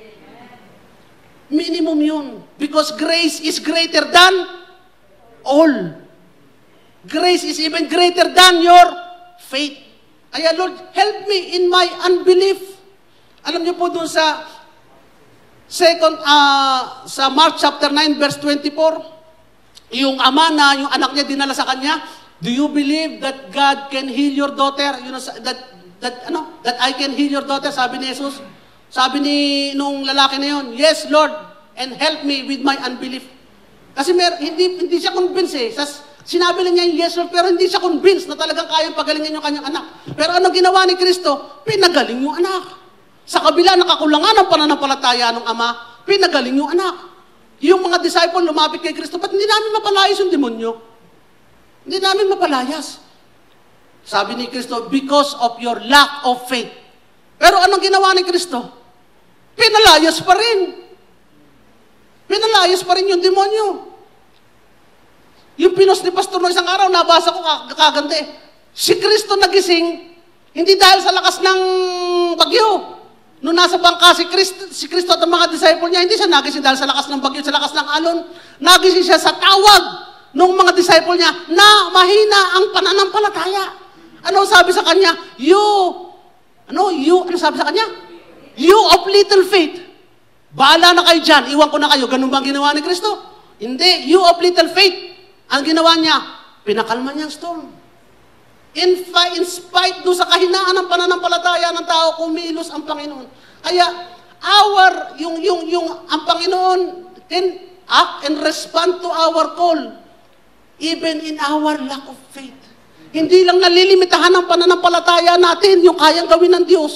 Minimum yun. Because grace is greater than all. Grace is even greater than your faith. Kaya Lord, help me in my unbelief. Alam niyo po doon sa second, uh, sa Mark chapter nine verse twenty-four, yung ama na, yung anak niya dinala sa kanya, do you believe that God can heal your daughter? You know, that, that, ano, that I can heal your daughter? Sabi ni Jesus. Sabi ni nung lalaki na yun, yes Lord, and help me with my unbelief. Kasi mer, hindi, hindi siya convinced eh. Sas, sinabi lang niya yung yes Lord, pero hindi siya convinced na talagang kayang pagalingin yung kanyang anak. Pero anong ginawa ni Kristo? Pinagaling yung anak. Sa kabila nakakulangan ng pananampalataya ng ama, pinagaling yung anak. Yung mga disciple lumapit kay Kristo, ba't hindi namin mapalayas yung demonyo? Hindi namin mapalayas. Sabi ni Kristo, because of your lack of faith. Pero anong ginawa ni Kristo? Pinalayas pa rin. Pinalayas pa rin yung demonyo. Yung pinos ni Pastor no isang araw, nabasa ko kaganda eh. Si Kristo nagising, hindi dahil sa lakas ng bagyo. Noong nasa bangka si Kristo, si Kristo at ang mga disciple niya, hindi siya nagising dahil sa lakas ng bagyo, sa lakas ng alon. Nagising siya sa tawag ng mga disciple niya na mahina ang pananampalataya. Ano sabi sa kanya? You, ano, you, ano sabi sa kanya? You of little faith. Bahala na kayo dyan, iwan ko na kayo. Ganun ba ang ginawa ni Kristo? Hindi, you of little faith. Ang ginawa niya, pinakalma niya ang storm. In, in spite do sa kahinaan ng pananampalataya ng tao, kumilos ang Panginoon. Kaya, our, yung, yung, yung, ang Panginoon can act and respond to our call, even in our lack of faith. Hindi lang nalilimitahan ng pananampalataya natin yung kayang gawin ng Diyos.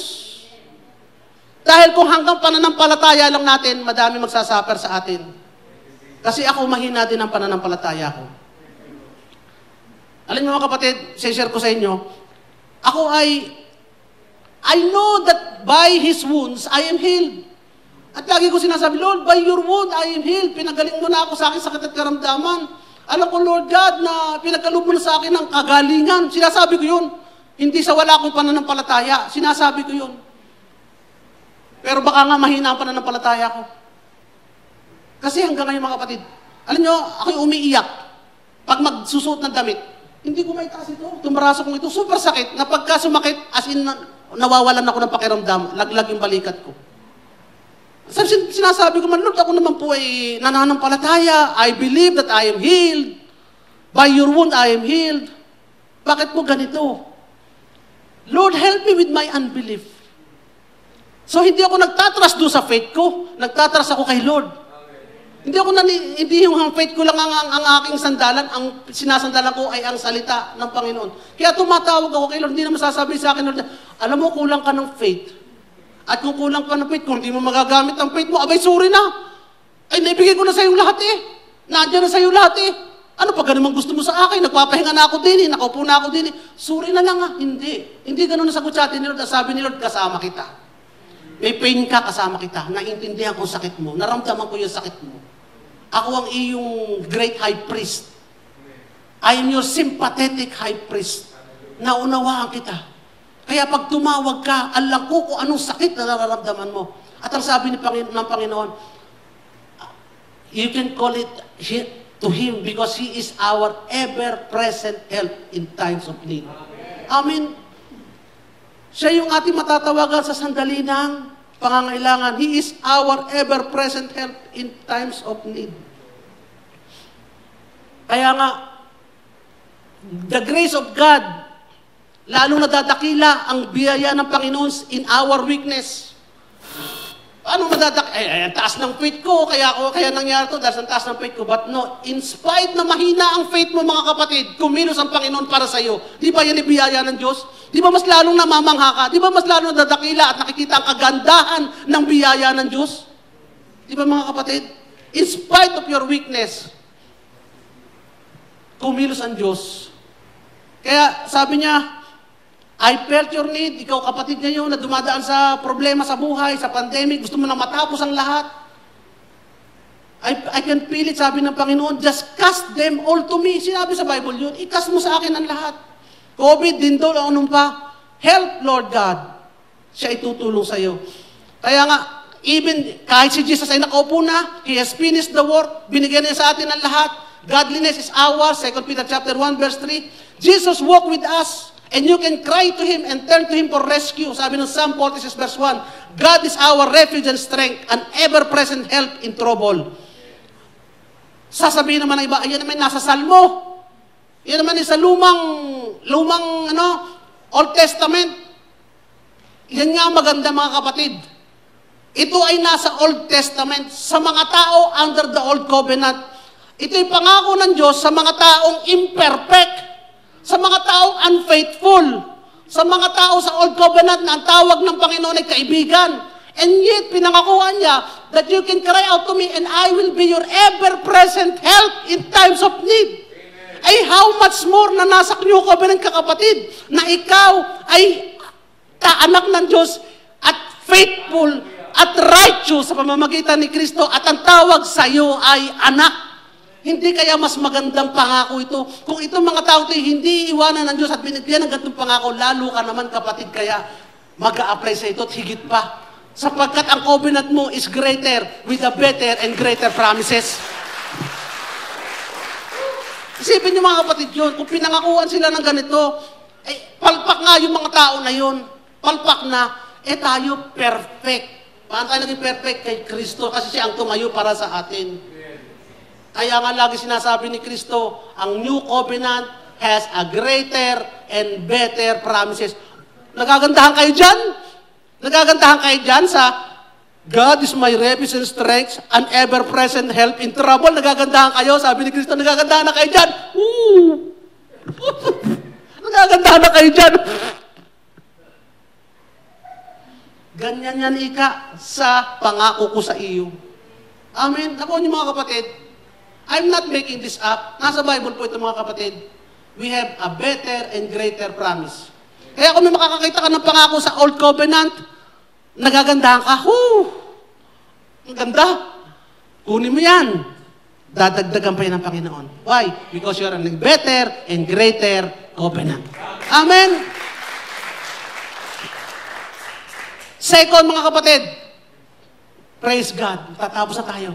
Dahil kung hanggang pananampalataya lang natin, madami magsasuffer sa atin. Kasi ako, mahina din ang pananampalataya ko. Alam niyo mga kapatid, share ko sa inyo, ako ay, I know that by His wounds, I am healed. At lagi ko sinasabi, Lord, by your wound, I am healed. Pinagaling mo na ako sa akin sakit at karamdaman. Alam ko, Lord God, na pinagkaloob mo na sa akin ng kagalingan. Sinasabi ko yun. Hindi sa wala akong pananampalataya. Sinasabi ko yun. Pero baka nga mahina ang pananampalataya ko. Kasi hanggang ngayon mga kapatid, alam nyo, ako'y umiiyak pag magsusuot ng damit. Hindi ko maitaas ito. Tumaraso kong ito. Super sakit. Na pagka sumakit, as in, nawawalan ako ng pakiramdam. Laglag yung balikat ko. Sinasabi ko man, Lord, ako naman po ay nananampalataya. I believe that I am healed. By your wound, I am healed. Bakit po ganito? Lord, help me with my unbelief. So, hindi ako nagtatras doon sa faith ko. Nagtatras ako kay Lord. Hindi ako nani, hindi yung faith ko lang ang, ang, ang aking sandalan, ang sinasandalan ko ay ang salita ng Panginoon. Kaya tumatawag ako kay Lord, hindi naman sasabihin sa akin, Lord, alam mo, kulang ka ng faith. At kung kulang ka ng faith, kung hindi mo magagamit ang faith mo, abay, sorry na. Ay, naibigay ko na sa iyo lahat eh. Nandiyan na sa iyo lahat eh. Ano pa ganun gusto mo sa akin? Nagpapahinga na ako din eh. Nakaupo na ako din eh. Sorry na lang ah. Hindi. Hindi ganun na sagot sa atin ni Lord. Sabi ni Lord, kasama kita. May pain ka, kasama kita. Naintindihan ko sakit mo. Naramdaman ko yung sakit mo. Ako ang iyong great high priest. I am your sympathetic high priest. Naunawaan kita. Kaya pag tumawag ka, alam ko kung anong sakit na nararamdaman mo. At ang sabi ni Panginoon, ng Panginoon, you can call it to Him because He is our ever-present help in times of need. Amen. Siya yung ating matatawagan sa sandali ng pangangailangan. He is our ever-present help in times of need. Kaya nga, the grace of God, lalong nadadakila ang biyaya ng Panginoon in our weakness. Paano madadak? Ay, ay, ang taas ng faith ko, kaya, ako, kaya nangyari to, dahil ang taas ng faith ko. But no, in spite na mahina ang faith mo, mga kapatid, kumilos ang Panginoon para sa iyo. Di ba yan ibiyaya ng Diyos? Di ba mas lalong namamangha ka? Di ba mas lalong nadadakila at nakikita ang kagandahan ng biyaya ng Diyos? Di ba mga kapatid? In spite of your weakness, kumilos ang Diyos. Kaya sabi niya, I felt your need. Ikaw kapatid ngayon na dumadaan sa problema sa buhay, sa pandemic, gusto mo na matapos ang lahat. I, I can feel it, sabi ng Panginoon, just cast them all to me. Sinabi sa Bible yun, i-cast mo sa akin ang lahat. COVID, dindol, o anong pa. Help, Lord God. Siya itutulong sa iyo. Kaya nga, even kahit si Jesus ay nakaupo na, He has finished the work, binigyan niya sa atin ang lahat. Godliness is ours, Second Peter chapter one, verse three. Jesus walked with us. And you can cry to Him and turn to Him for rescue. Sabi ng Psalm forty-six verse one, God is our refuge and strength, an ever-present help in trouble. Sasabihin naman ng iba, ayan naman nasa Salmo. Yan naman sa lumang, lumang ano, Old Testament. Yan nga maganda mga kapatid. Ito ay nasa Old Testament sa mga tao under the Old Covenant. Ito'y pangako ng Diyos sa mga taong imperfect. Sa mga taong unfaithful, sa mga tao sa Old Covenant na ang tawag ng Panginoon ay kaibigan. And yet, pinangakuhan niya that you can cry out to me and I will be your ever-present help in times of need. Amen. Ay how much more na nasa New Covenant kakapatid, na ikaw ay kaanak ng Diyos at faithful at righteous sa pamamagitan ni Kristo at ang tawag sa iyo ay anak. Hindi kaya mas magandang pangako ito? Kung itong mga tao ito hindi iwanan ng Diyos at binigyan ng ganitong pangako, lalo ka naman kapatid kaya mag-a-apply sa ito at higit pa. Sapagkat ang covenant mo is greater with a better and greater promises. Isipin niyo mga kapatid yun, kung pinangakuan sila ng ganito, eh, palpak nga yung mga tao na yun. Palpak na, eh tayo perfect. Paano tayo naging perfect? Kay Kristo, kasi siya ang tumayo para sa atin. Kaya nga lagi sinasabi ni Kristo, ang New Covenant has a greater and better promises. Nagagandahan kayo dyan? Nagagandahan kayo dyan sa God is my refuge and strength, an ever-present help in trouble. Nagagandahan kayo? Sabi ni Kristo, nagagandahan na kayo dyan? Woo! Nagagandahan na kayo dyan? Ganyan yan ika sa pangako ko sa iyo. Amen. Ako niyo mga kapatid, I'm not making this up. Nasa Bible po ito mga kapatid. We have a better and greater promise. Kaya kung may makakakita ka ng pangako sa Old Covenant, nagagandahan ka, whoo! Ang ganda. Kunin mo yan. Dadagdagan pa yan ng Panginoon. Why? Because you are in a better and greater covenant. Amen? Second, mga kapatid, praise God. Tatapos na tayo.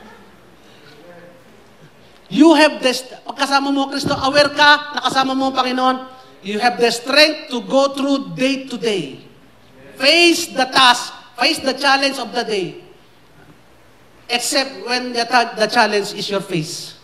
You have this, pagkasama mo Kristo, aware ka, nakasama mo ang Panginoon, you have the strength to go through day to day. Face the task, face the challenge of the day. Except when the, the challenge is your face.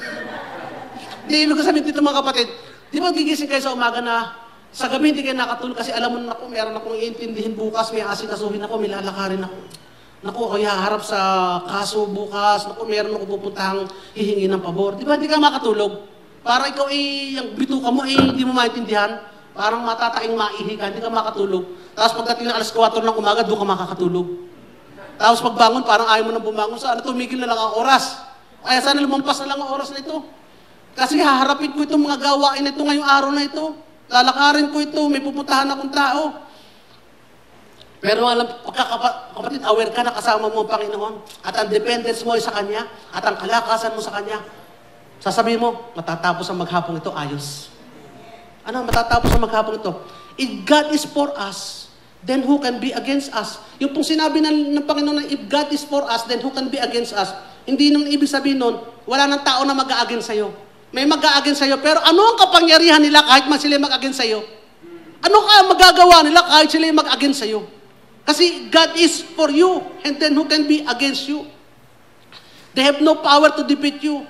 Di ibig ko sabihin dito mga kapatid, di ba gigising kayo sa umaga na sa gabi hindi kayo nakatulog kasi alam mo na ako, meron akong iintindihin bukas, may asikasuhin ako, may lalakarin ako. Naku, kaya harap sa kaso bukas, naku, meron ako pupuntahang hihingi ng pabor. Di ba, hindi ka makatulog? Para ikaw eh, yung bituka mo eh, hindi mo maintindihan. Parang matataing maihi ka, hindi ka makatulog. Tapos pagdating ng alas kwatro ng umaga, doon ka makakatulog. Tapos pagbangon, parang ayaw mo nang bumangon. Sana tumigil na lang ang oras. Kaya sana lumampas na lang ang oras na ito. Kasi haharapin ko itong mga gawain na ito ngayong araw na ito. Lalakarin ko ito, may pupuntahan akong tao. Pero alam, pagkakapatid, aware ka na kasama mo ang Panginoon. At ang dependence mo ay sa Kanya. At ang kalakasan mo sa Kanya. Sasabihin mo, matatapos ang maghapong ito, ayos. Ano, matatapos ang maghapong ito? If God is for us, then who can be against us? Yung pong sinabi ng, ng Panginoon na if God is for us, then who can be against us? Hindi nung ibig sabihin nun, wala nang tao na mag-a-against sa'yo. May mag-a-against sa'yo, pero ano ang kapangyarihan nila kahit man sila mag-against sa'yo? Ano ka magagawa nila kahit sila mag-against sa'yo? Kasi God is for you, and then who can be against you? They have no power to defeat you.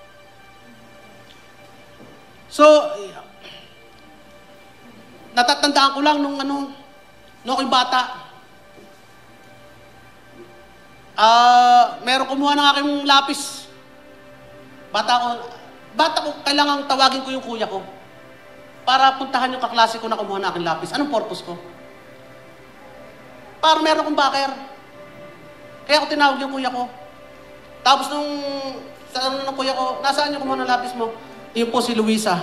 So, natatandaan ko lang nung ano, nung ako'y bata. Ah, uh, meron kumuha ng aking lapis. Bata ko, bata ko, kailangan tawagin ko yung kuya ko para puntahan yung kaklase ko na kumuha ng aking lapis. Anong purpose ko? Para meron akong backer. Kaya ako tinawag yung kuya ko. Tapos nung, sa ano ng kuya ko, nasaan yung kumuha ng lapis mo? Yun po si Luisa.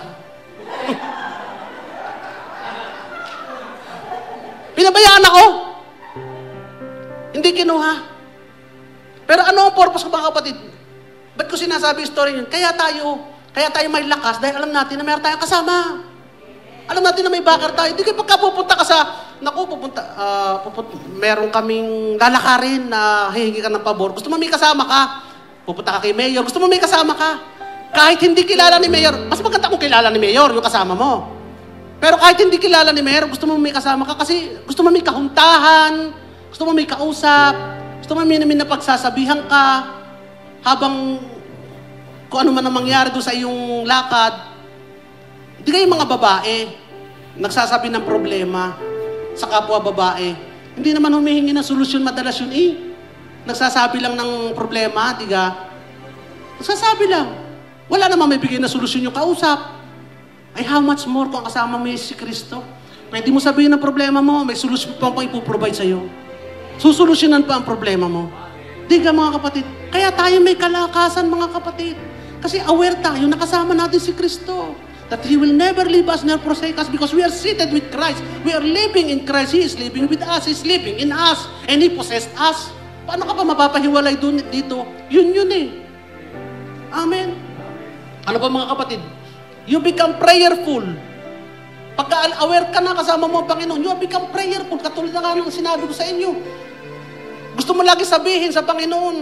Pinabayaan ako. Hindi kinuha. Pero ano ang purpose ko mga kapatid? Ba't ko sinasabi yung story yun? Kaya tayo, kaya tayo may lakas dahil alam natin na meron tayong kasama. Alam natin na may backer tayo. Hindi kayo pagkapupunta ka sa, naku, pupunta, uh, pupunta, meron kaming lalakarin na hihingi ka ng pabor. Gusto mo may kasama ka? Pupunta ka kay Mayor. Gusto mo may kasama ka? Kahit hindi kilala ni Mayor, mas maganda kung kilala ni Mayor yung kasama mo. Pero kahit hindi kilala ni Mayor, gusto mo may kasama ka kasi gusto mo may kahuntahan, gusto mo may kausap, gusto mo may namin na pagsasabihan ka habang kung ano man ang mangyari doon sa iyong lakad. Hindi kayo mga babae, nagsasabi ng problema sa kapwa babae. Hindi naman humihingi ng solusyon madalas yun eh. Nagsasabi lang ng problema, diga? Nagsasabi lang. Wala namang may bigay na solusyon yung kausap. Ay how much more kung kasama mo si Kristo? Pwede mo sabihin ng problema mo, may solusyon pa pang ipoprovide sa'yo. Susolusyonan pa ang problema mo. Diga mga kapatid, kaya tayo may kalakasan mga kapatid. Kasi aware tayo, nakasama natin si Kristo. That He will never leave us nor forsake us because we are seated with Christ. We are living in Christ. He is living with us. He is living in us. And He possessed us. Paano ka pa mapapahiwalay dun, dito? Yun yun eh. Amen. Ano ba mga kapatid? You become prayerful. Pagka aware ka na kasama mo ang Panginoon, you become prayerful. Katulad na nga ng sinabi ko sa inyo. Gusto mo lagi sabihin sa Panginoon.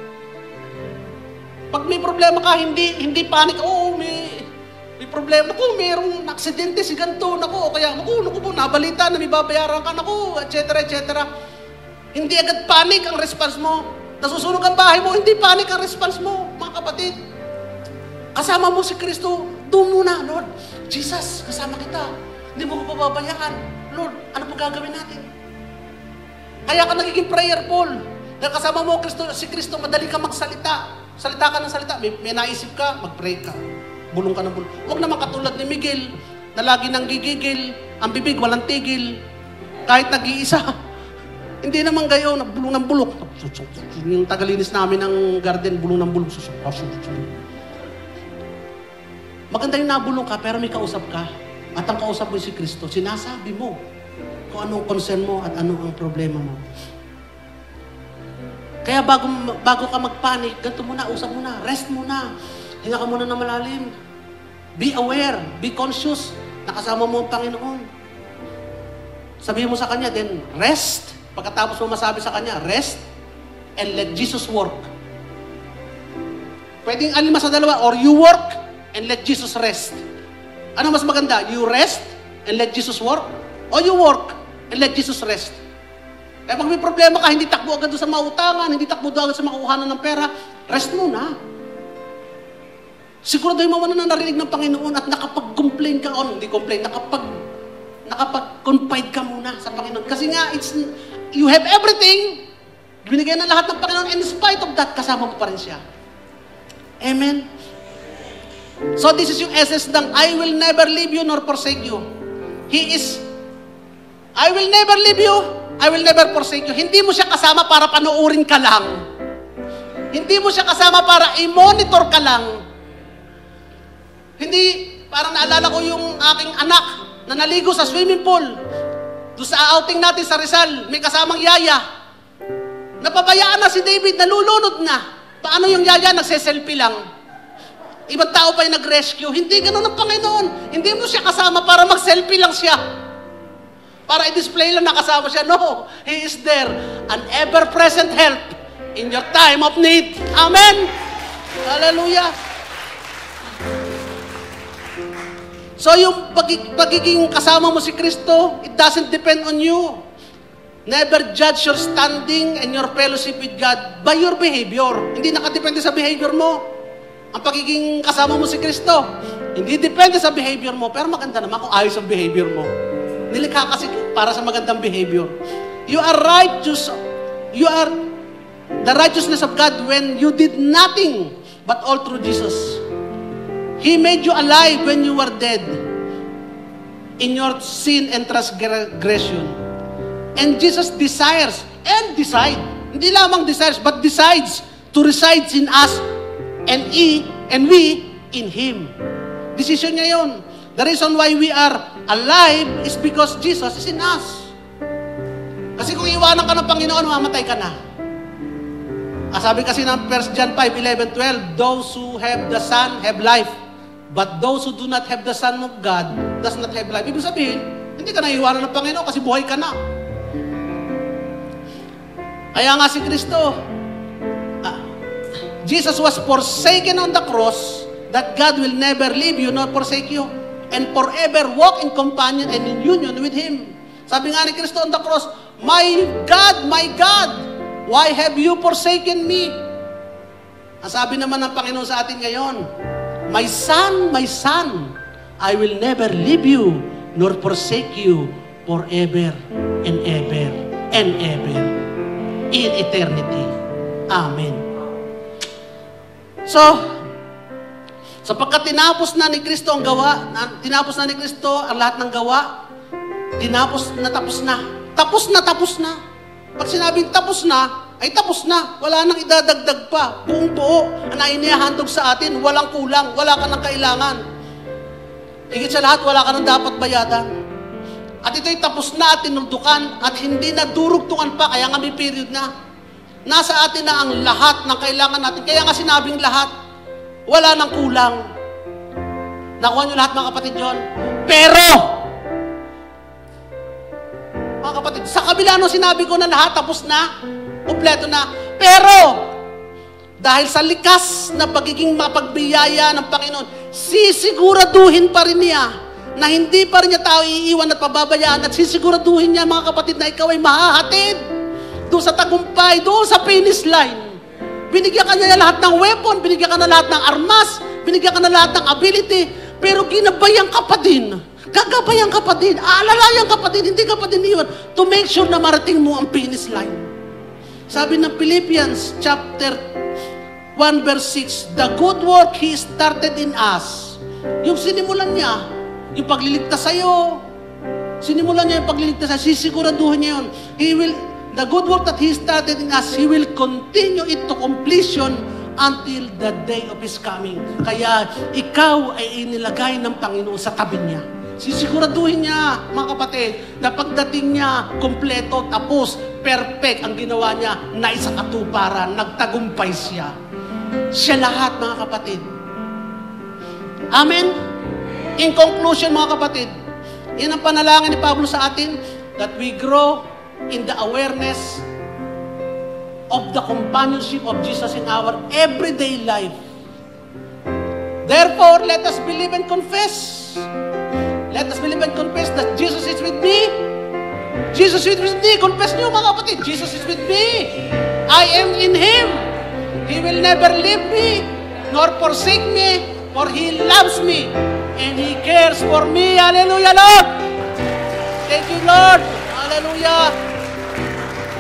Pag may problema ka, hindi hindi panic. Oo, may... May problema, naku, mayroong aksidente si ganito, naku, kaya, naku, naku po, nabalita na may babayaran ka, naku, et cetera, et cetera. Hindi agad panic ang response mo. Nasusunog ang bahay mo, hindi panic ang response mo, mga kapatid. Kasama mo si Kristo, doon muna, Lord, Jesus, kasama kita. Hindi mo ko pababayaan. Lord, ano pa gagawin natin? Kaya ka nagiging prayerful. Dahil kasama mo Kristo, si Kristo, madali ka magsalita. Salita ka ng salita, may, may naisip ka, mag-pray ka. Bulong ka ng bulong. Huwag naman katulad ni Miguel, na lagi nang gigigil, ang bibig walang tigil, kahit nag-iisa. Hindi naman gayo, bulong ng bulok. Yung tagalinis namin ng garden, bulong ng bulok. Maganda yung nabulong ka, pero may kausap ka. At ang kausap mo si Kristo, sinasabi mo kung anong concern mo at anong ang problema mo. Kaya bago, bago ka magpanik, ganito muna, usap muna, rest muna. Hinga ka muna na malalim. Be aware, be conscious, nakasama mo ang Panginoon. Sabihin mo sa Kanya, then rest. Pagkatapos mo masabi sa Kanya, rest and let Jesus work. Pwedeng alima sa dalawa, or you work and let Jesus rest. Ano mas maganda? You rest and let Jesus work? Or you work and let Jesus rest? Kaya pag may problema ka, hindi takbo agad sa mautangan, hindi takbo agad sa makukuhanan ng pera, rest muna. Siguraduhin mo na narinig ng Panginoon at nakapag-complain ka, o hindi complain, nakapag, nakapag-confide ka muna sa Panginoon. Kasi nga, it's, you have everything, Binigay na lahat ng Panginoon. In spite of that, kasama mo pa rin siya. Amen? So this is yung essence ng I will never leave you nor forsake you. He is, I will never leave you, I will never forsake you. Hindi mo siya kasama para panuurin ka lang. Hindi mo siya kasama para i-monitor ka lang. Hindi, parang naalala ko yung aking anak na naligo sa swimming pool. Doon sa outing natin sa Rizal, may kasamang yaya. Napabayaan na si David, nalulunod na. Paano yung yaya? Nagse-selfie lang. Ibang tao pa yung nag-rescue. Hindi ganun ang Panginoon. Hindi mo siya kasama para mag-selfie lang siya. Para i-display lang nakasama siya. No, He is there. An ever-present help in your time of need. Amen? Hallelujah. So yung pag- pagiging kasama mo si Kristo, it doesn't depend on you. Never judge your standing and your fellowship with God by your behavior. Hindi nakadepende sa behavior mo. Ang pagiging kasama mo si Kristo, hindi depende sa behavior mo, pero maganda naman kung ayos ang behavior mo. Nilikha kasi para sa magandang behavior. You are righteous. You are the righteousness of God when you did nothing but all through Jesus. He made you alive when you were dead in your sin and transgression. And Jesus desires and decide, hindi lamang desires, but decides to reside in us and he, and we in Him. Decision niya yun. The reason why we are alive is because Jesus is in us. Kasi kung iwanan ka ng Panginoon, mamatay ka na. Ah, sabi kasi ng First John five, eleven, twelve, those who have the Son have life, but those who do not have the Son of God does not have life. Ibig sabihin, hindi ka na iwanan ng Panginoon kasi buhay ka na. Kaya nga si Kristo, Jesus was forsaken on the cross that God will never leave you nor forsake you and forever walk in companion and in union with Him. Sabi nga ni Kristo on the cross, my God, my God, why have you forsaken me? Ang sabi naman ng Panginoon sa atin ngayon, my son, my son, I will never leave you nor forsake you forever and ever and ever in eternity. Amen. So, sapagkat tinapos na ni Kristo ang gawa, tinapos na ni Kristo ang lahat ng gawa, tinapos na tapos na. Tapos na, tapos na. Pag sinabing tapos na, ay tapos na. Wala nang idadagdag pa. Buong buo na inihahandog sa atin, walang kulang, wala ka nang kailangan. Higit sa lahat, wala ka nang dapat bayadan. At ito'y tapos na at tinuldukan at hindi na durugtungan pa, kaya nga may period na. Nasa atin na ang lahat ng kailangan natin. Kaya nga sinabing lahat, wala nang kulang. Nakuha nyo lahat mga kapatid yun. Pero, mga kapatid, sa kabila nung sinabi ko na lahat, tapos na, kumpleto na. Pero, dahil sa likas na pagiging mapagbiyaya ng Panginoon, sisiguraduhin pa rin niya na hindi pa rin niya tao iiwan at pababayaan at sisiguraduhin niya mga kapatid na ikaw ay mahahatid doon sa tagumpay, doon sa finish line. Binigyan ka niya lahat ng weapon, binigyan ka na lahat ng armas, binigyan ka na lahat ng ability, pero ginabayan ka pa din. Gagabayan ka pa din, aalalayan ka pa din, hindi ka pa din iwan to make sure na marating mo ang finish line. Sabi ng Philippians chapter one verse six, the good work He started in us. Yung sinimulan niya, yung pagliligtas sa'yo, sinimulan niya yung pagliligtas sa'yo, sisiguraduhin niya yun. He will The good work that He started in us, He will continue it to completion until the day of His coming. Kaya ikaw ay inilagay ng Panginoon sa tabi niya. Sisiguraduhin niya, mga kapatid, na pagdating niya, kompleto, tapos, perfect ang ginawa niya, na isang katuparan, nagtagumpay siya. Siya lahat, mga kapatid. Amen? In conclusion, mga kapatid, yan ang panalangin ni Pablo sa atin, that we grow in the awareness of the companionship of Jesus in our everyday life. Therefore, let us believe and confess. Let us believe and confess that Jesus is with me. Jesus is with me. Confess niyo mga kapatid. Jesus is with me. I am in Him. He will never leave me nor forsake me, for He loves me and He cares for me. Hallelujah, Lord. Thank you, Lord. Hallelujah.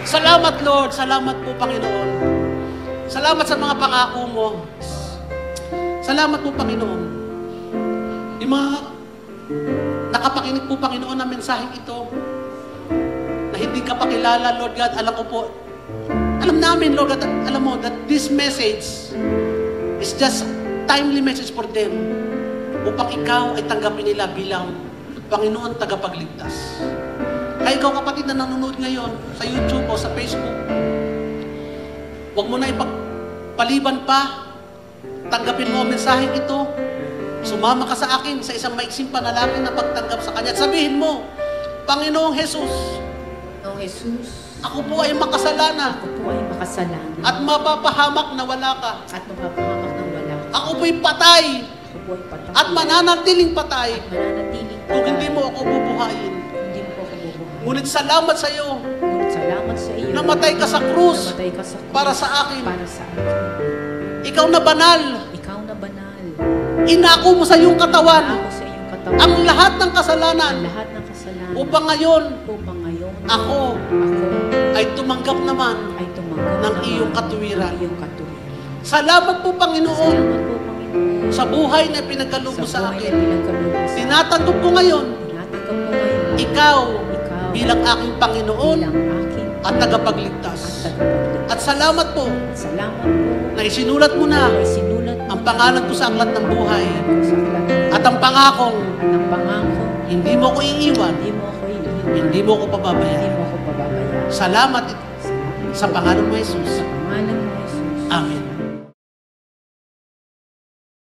Salamat, Lord. Salamat po, Panginoon. Salamat sa mga pangako mo. Salamat po, Panginoon. Yung mga nakapakinig po, Panginoon, ng mensaheng ito, na hindi ka pakilala, Lord God, alam ko po, alam namin, Lord God, alam mo, that this message is just timely message for them upang ikaw ay tanggapin nila bilang Panginoon tagapagligtas. Kaya ikaw, kapatid, na nanonood ngayon sa YouTube o sa Facebook, huwag mo na ipagpaliban pa. Tanggapin mo ang mensaheng ito. Sumama ka sa akin sa isang maiksing panalangin na pagtanggap sa Kanya. At sabihin mo, Panginoong Jesus, Panginoong Jesus, ako po ay makasalanan. ako po ay makasalanan. At mapapahamak na wala ka. At mapapahamak ng wala ka. Ako po'y patay. Ako po ay patay. At mananatiling patay. At mananatiling patay. Kung hindi mo ako bubuhayin. Hindi mo po ako bubuhayin. Ngunit salamat sa iyo. Ngunit salamat sa iyo. Namatay ka sa krus. Namatay ka sa krus. Para sa akin. Para sa akin. Ikaw na banal. Ikaw na banal. Inako mo sa iyong katawan Ako sa iyong katawan. ang lahat ng kasalanan. Ang lahat ng kasalanan. Upang ngayon, Upang ngayon. ako Ako ay tumanggap naman ay tumanggap ng naman iyong katuwiran. ng iyong katuwiran. Salamat po, Panginoon, Salamat po, Panginoon. sa buhay na pinagkaloob mo sa buhay akin. na pinagkaloob mo sa akin. Tinatanggap ko ngayon, Tinatanggap ko ngayon. ikaw Ikaw bilang aking Panginoon bilang aking at tagapagligtas. at tagapagligtas. At salamat po Salamat po na isinulat mo na na isinulat mo ang pangalan ko sa aklat ng buhay sa aklat at ang pangakong at ang pangako. hindi mo ko iiwan, Hindi mo ako iiwan. hindi mo ko Hindi pababayaan. mo ako pababayaan. Salamat Salamat sa pangalan mo, Jesus. sa pangalan mo, Jesus. Amen.